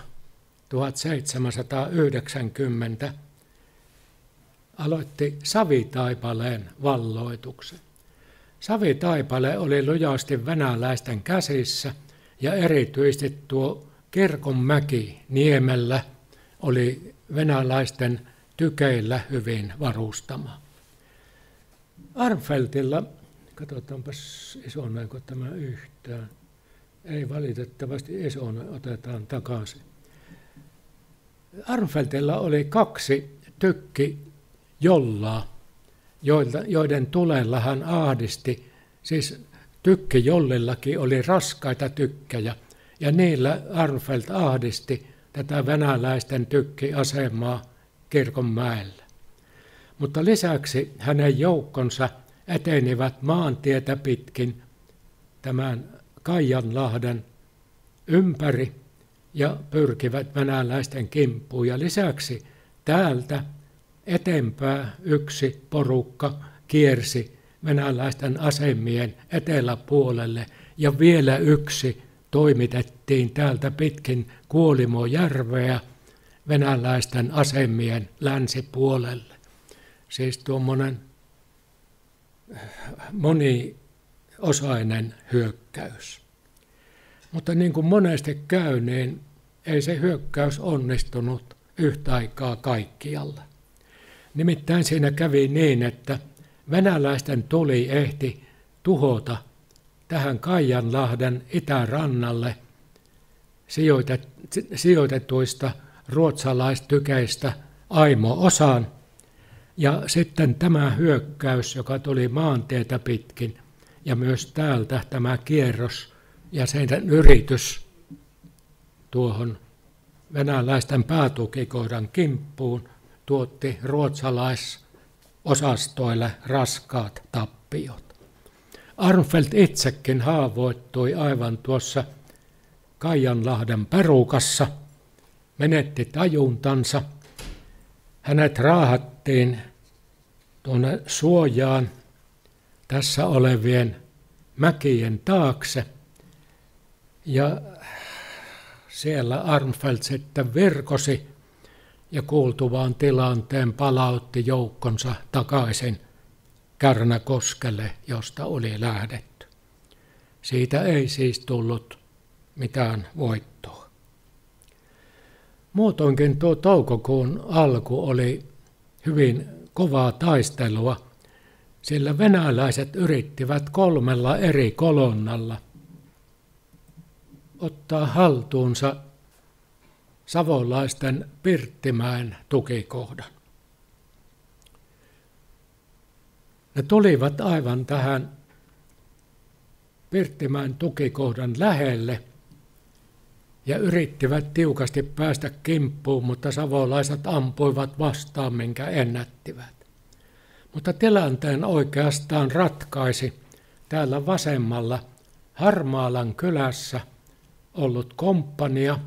tuhatseitsemänsataayhdeksänkymmentä aloitti Savitaipaleen valloituksen. Savitaipale oli lujasti venäläisten käsissä ja erityisesti tuo Kirkonmäki niemellä oli venäläisten tykeillä hyvin varustama. Armfeldtilla, katsotaanpas isoneeko tämä yhtään. Ei valitettavasti isona, otetaan takaisin. Armfeldtilla oli kaksi tykkijollaa, joiden tulella hän ahdisti, siis tykkijollillakin oli raskaita tykkejä, ja niillä Armfeldt ahdisti tätä venäläisten tykkiasemaa Kirkonmäellä. Mutta lisäksi hänen joukkonsa etenivät maantietä pitkin tämän Kaijanlahden ympäri ja pyrkivät venäläisten kimppuun. Ja lisäksi täältä eteenpäin yksi porukka kiersi venäläisten asemien eteläpuolelle ja vielä yksi toimitettiin täältä pitkin Kuolimojärveä venäläisten asemien länsipuolelle. Siis tuommoinen moniosainen hyökkäys. Mutta niin kuin monesti käy, niin ei se hyökkäys onnistunut yhtä aikaa kaikkialla. Nimittäin siinä kävi niin, että venäläisten tuli ehti tuhota tähän Kaijanlahden itärannalle sijoitetuista ruotsalaistykeistä aimo-osan. Ja sitten tämä hyökkäys, joka tuli maantietä pitkin, ja myös täältä tämä kierros ja sen yritys tuohon venäläisten päätukikohdan kimppuun, tuotti ruotsalaisosastoille raskaat tappiot. Armfeldt itsekin haavoittui aivan tuossa Kaijanlahden perukassa, menetti tajuntansa. Hänet raahattiin tuonne suojaan tässä olevien mäkien taakse ja siellä Armfeldt sitten virkosi ja kuultuvaan tilanteen palautti joukkonsa takaisin Kärnäkoskelle, josta oli lähdetty. Siitä ei siis tullut mitään voittoa. Muutoinkin tuo toukokuun alku oli hyvin kovaa taistelua, sillä venäläiset yrittivät kolmella eri kolonnalla ottaa haltuunsa savolaisten Pirttimäen tukikohdan. Ne tulivat aivan tähän Pirttimäen tukikohdan lähelle ja yrittivät tiukasti päästä kimppuun, mutta savolaiset ampuivat vastaan, minkä ennättivät. Mutta tilanteen oikeastaan ratkaisi täällä vasemmalla Harmaalan kylässä ollut komppania,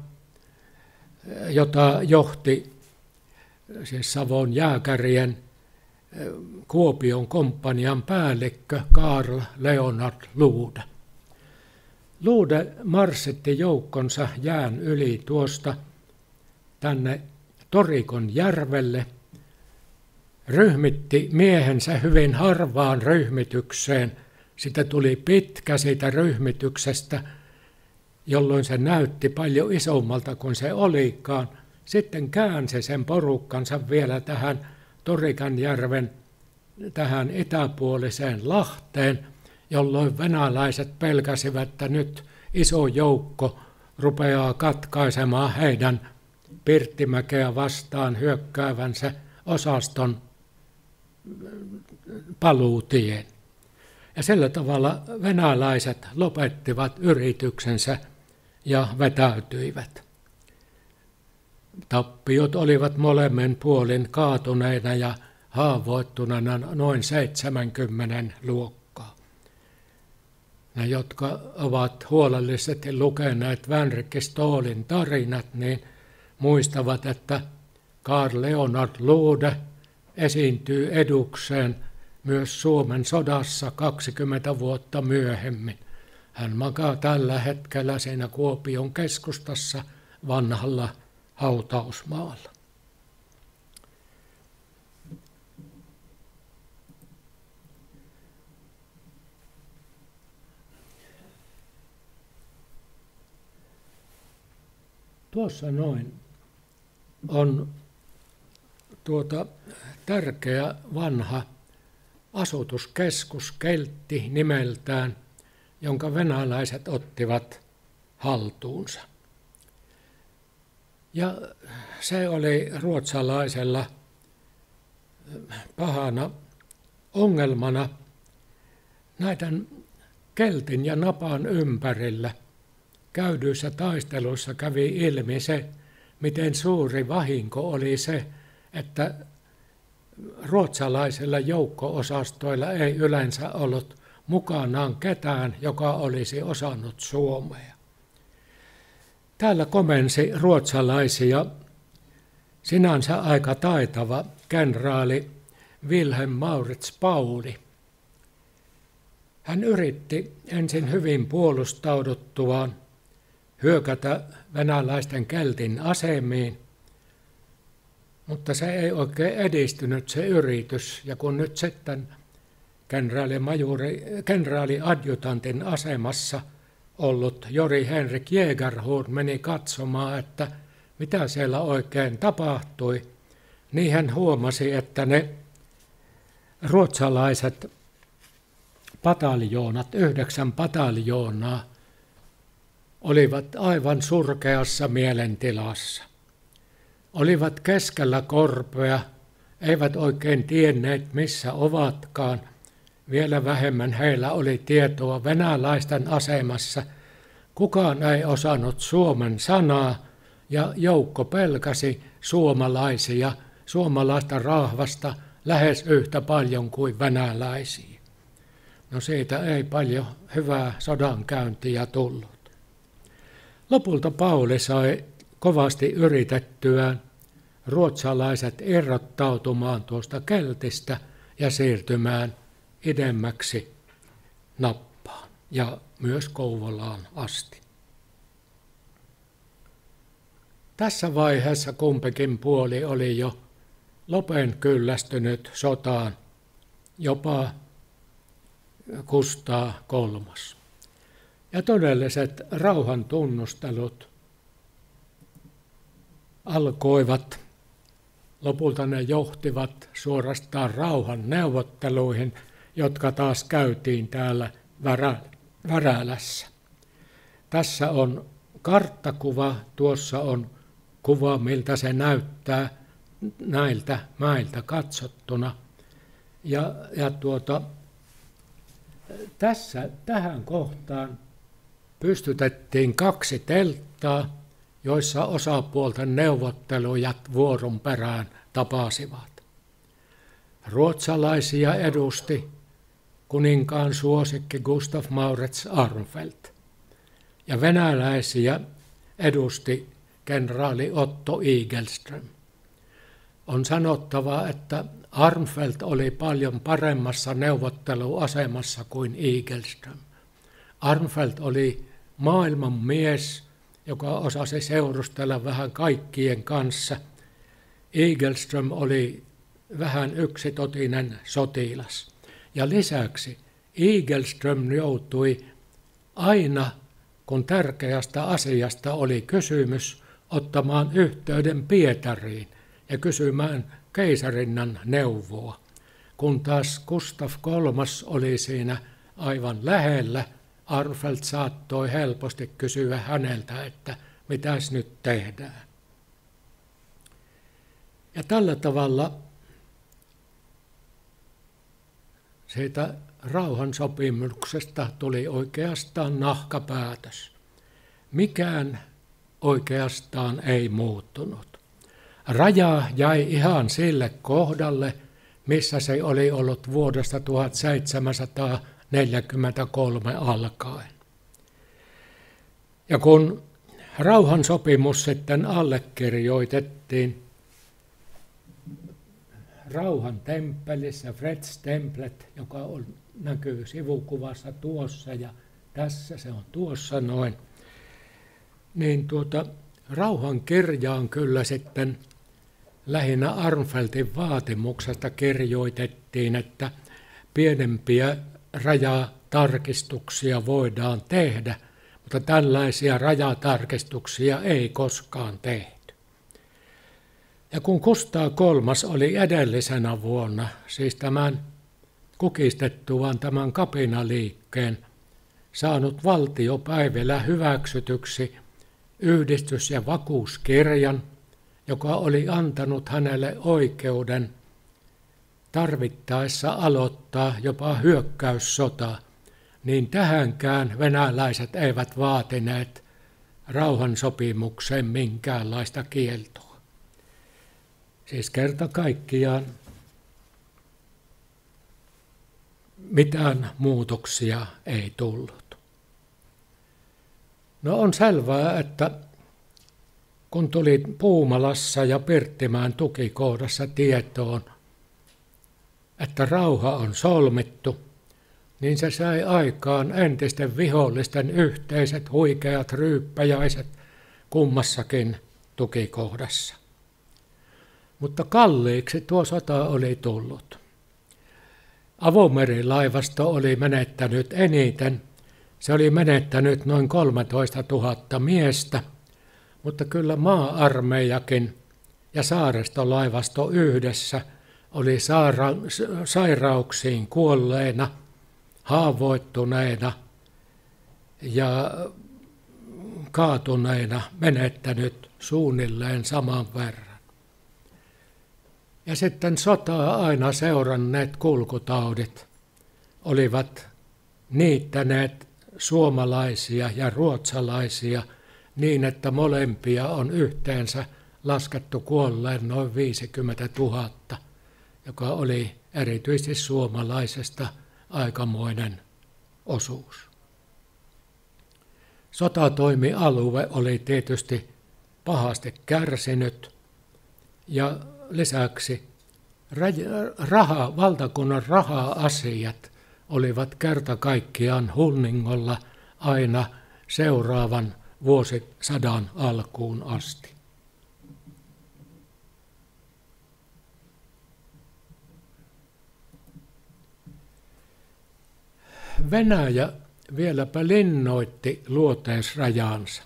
jota johti siis Savon jääkärien Kuopion komppanian päällikkö Karl Leonard Lude. Lude marssitti joukkonsa jään yli tuosta tänne Torikon järvelle, ryhmitti miehensä hyvin harvaan ryhmitykseen. Sitä tuli pitkä siitä ryhmityksestä, jolloin se näytti paljon isommalta kuin se olikaan. Sitten käänsi sen porukkansa vielä tähän Torikanjärven tähän itäpuoliseen Lahteen, jolloin venäläiset pelkäsivät, että nyt iso joukko rupeaa katkaisemaan heidän Pirttimäkeä vastaan hyökkäävänsä osaston paluutien. Ja sillä tavalla venäläiset lopettivat yrityksensä ja vetäytyivät. Tappiot olivat molemmin puolin kaatuneina ja haavoittuneena noin seitsemänkymmentä luokkaa. Ne, jotka ovat huolellisesti lukeneet Vänrikki Stoolin tarinat, niin muistavat, että Karl Leonard Lude esiintyy edukseen myös Suomen sodassa kaksikymmentä vuotta myöhemmin. Hän makaa tällä hetkellä siinä Kuopion keskustassa vanhalla hautausmaalla. Tuossa noin on tuota tärkeä vanha asutuskeskus Keltti nimeltään, jonka venäläiset ottivat haltuunsa. Ja se oli ruotsalaisella pahana ongelmana näiden Keltin ja Napan ympärillä käydyissä taisteluissa kävi ilmi se, miten suuri vahinko oli se, että ruotsalaisilla joukko-osastoilla ei yleensä ollut mukanaan ketään, joka olisi osannut suomea. Täällä komensi ruotsalaisia sinänsä aika taitava kenraali Wilhelm Maurits Pauli. Hän yritti ensin hyvin puolustauduttuaan hyökätä venäläisten keltin asemiin, mutta se ei oikein edistynyt se yritys. Ja kun nyt sitten kenraali, majuri, kenraali adjutantin asemassa ollut Jori Henrik Jägerhorn meni katsomaan, että mitä siellä oikein tapahtui, niin hän huomasi, että ne ruotsalaiset pataljoonat, yhdeksän pataljoonaa, olivat aivan surkeassa mielentilassa. Olivat keskellä korpea, eivät oikein tienneet missä ovatkaan. Vielä vähemmän heillä oli tietoa venäläisten asemassa. Kukaan ei osannut suomen sanaa ja joukko pelkäsi suomalaisia, suomalaista rahvasta lähes yhtä paljon kuin venäläisiä. No siitä ei paljon hyvää sodankäyntiä tullut. Lopulta Pauli sai kovasti yritettyään ruotsalaiset irrottautumaan tuosta keltistä ja siirtymään idemmäksi Nappaan ja myös Kouvolaan asti. Tässä vaiheessa kumpikin puoli oli jo lopen kyllästynyt sotaan, jopa Kustaa kolmas. Ja todelliset rauhan tunnustelut alkoivat. Lopulta ne johtivat suorastaan rauhan neuvotteluihin, jotka taas käytiin täällä Värälässä. Tässä on karttakuva, tuossa on kuva, miltä se näyttää näiltä mäiltä katsottuna. Ja, ja tuota, tässä tähän kohtaan pystytettiin kaksi telttaa, joissa osapuolten neuvottelujat vuoron perään tapasivat. Ruotsalaisia edusti kuninkaan suosikki Gustav Maurits Armfeldt ja venäläisiä edusti kenraali Otto Igelström. On sanottava, että Armfeldt oli paljon paremmassa neuvotteluasemassa kuin Igelström. Armfeldt oli maailman mies, joka osasi seurustella vähän kaikkien kanssa. Igelström oli vähän yksitotinen sotilas. Ja lisäksi Igelström joutui aina, kun tärkeästä asiasta oli kysymys, ottamaan yhteyden Pietariin ja kysymään keisarinnan neuvoa. Kun taas Gustav kolmas oli siinä aivan lähellä, Armfeldt saattoi helposti kysyä häneltä, että mitäs nyt tehdään. Ja tällä tavalla siitä rauhansopimuksesta tuli oikeastaan nahkapäätös. Mikään oikeastaan ei muuttunut. Raja jäi ihan sille kohdalle, missä se oli ollut vuodesta tuhatseitsemänsataaneljäkymmentäkolme alkaen. Ja kun rauhansopimus sitten allekirjoitettiin Rauhan temppelissä, Fredstemplet, joka on, näkyy sivukuvassa tuossa ja tässä, se on tuossa noin, niin tuota, rauhan kirjaan kyllä sitten lähinnä Armfeldtin vaatimuksesta kirjoitettiin, että pienempiä rajatarkistuksia voidaan tehdä, mutta tällaisia rajatarkistuksia ei koskaan tehty. Ja kun Kustaa kolmas oli edellisenä vuonna, siis tämän kukistettuaan tämän kapinaliikkeen, saanut valtiopäivillä hyväksytyksi yhdistys- ja vakuuskirjan, joka oli antanut hänelle oikeuden tarvittaessa aloittaa jopa hyökkäyssota, niin tähänkään venäläiset eivät vaatineet rauhansopimukseen minkäänlaista kieltoa. Siis kerta kaikkiaan mitään muutoksia ei tullut. No on selvää, että kun tuli Puumalassa ja Pirttimäen tukikohdassa tietoon, että rauha on solmittu, niin se sai aikaan entisten vihollisten yhteiset huikeat ryyppäjäiset kummassakin tukikohdassa. Mutta kalliiksi tuo sota oli tullut. Avomerilaivasto oli menettänyt eniten. Se oli menettänyt noin kolmetoista tuhatta miestä, mutta kyllä maa-armeijakin ja saaristolaivasto yhdessä oli saira- sairauksiin kuolleena, haavoittuneena ja kaatuneena menettänyt suunnilleen saman verran. Ja sitten sotaa aina seuranneet kulkutaudit olivat niittäneet suomalaisia ja ruotsalaisia niin, että molempia on yhteensä laskettu kuolleen noin viisikymmentätuhatta, joka oli erityisesti suomalaisesta aikamoinen osuus. Sotatoimialue oli tietysti pahasti kärsinyt ja lisäksi raha, valtakunnan raha-asiat olivat kerta kaikkiaan hunningolla aina seuraavan vuosisadan alkuun asti. Venäjä vieläpä linnoitti luoteisrajansa.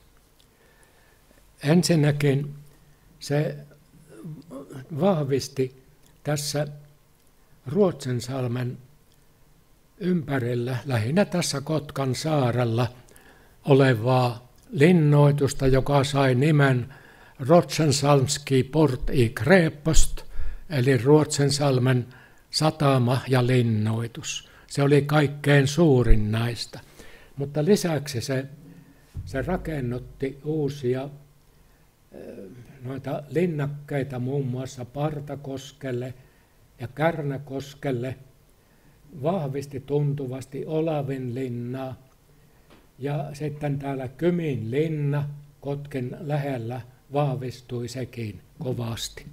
Ensinnäkin se vahvisti tässä Ruotsinsalmen ympärillä, lähinnä tässä Kotkan saarella olevaa linnoitusta, joka sai nimen Rotsensalmski port i Krepost, eli Ruotsinsalmen satama ja linnoitus. Se oli kaikkein suurin näistä, mutta lisäksi se, se rakennutti uusia noita linnakkeita muun muassa Partakoskelle ja Kärnäkoskelle, vahvisti tuntuvasti Olavinlinnaa ja sitten täällä Kymin linna Kotken lähellä vahvistui sekin kovasti.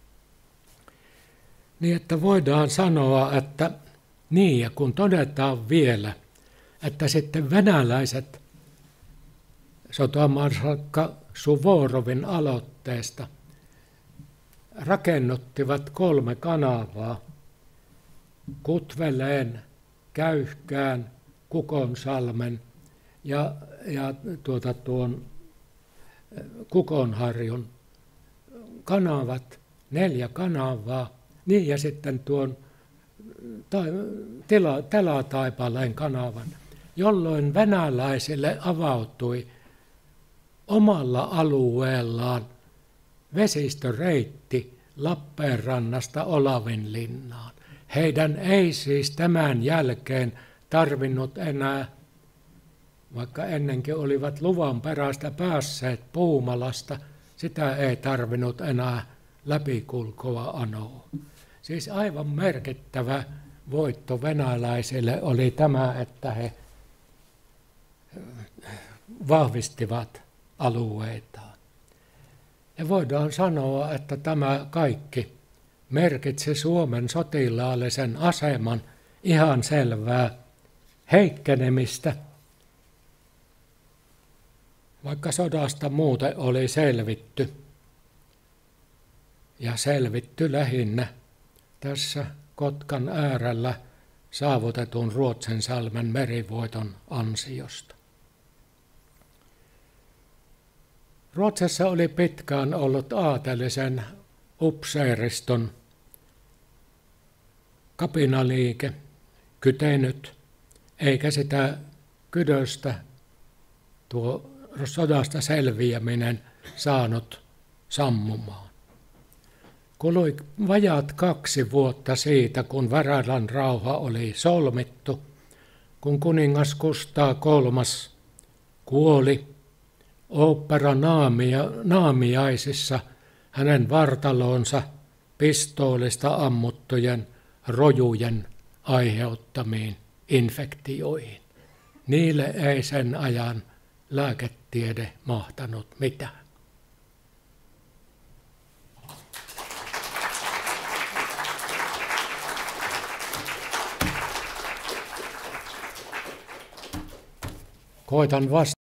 Niin että voidaan sanoa, että niin ja kun todetaan vielä, että sitten venäläiset sotamarskalkka Suvorovin aloitteesta rakennuttivat kolme kanavaa, Kutveleen, Käyhkään, Kukonsalmen ja, ja tuota, tuon Kukonharjun kanavat, neljä kanavaa, niin ja sitten tuon tila, Telataipaleen kanavan, jolloin venäläisille avautui omalla alueellaan vesistöreitti Lappeenrannasta Olavinlinnaan. Heidän ei siis tämän jälkeen tarvinnut enää, vaikka ennenkin olivat luvan perästä päässeet Puumalasta, sitä ei tarvinnut enää läpikulkua anoa. Siis aivan merkittävä voitto venäläisille oli tämä, että he vahvistivat alueitaan. Ja voidaan sanoa, että tämä kaikki merkitsi Suomen sotilaallisen aseman ihan selvää heikkenemistä, vaikka sodasta muuten oli selvitty. Ja selvitty lähinnä tässä Kotkan äärellä saavutetun Ruotsinsalmen merivoiton ansiosta. Ruotsissa oli pitkään ollut aatelisen upseeriston kapinaliike kytenyt, eikä sitä kydöstä tuo sodasta selviäminen saanut sammumaan. Kului vajaat kaksi vuotta siitä, kun Värälan rauha oli solmittu, kun kuningas Kustaa kolmas kuoli ooppera naamia, naamiaisissa hänen vartalonsa pistoolista ammuttujen rojujen aiheuttamiin infektioihin. Niille ei sen ajan lääketiede mahtanut mitään. Koitan vastata.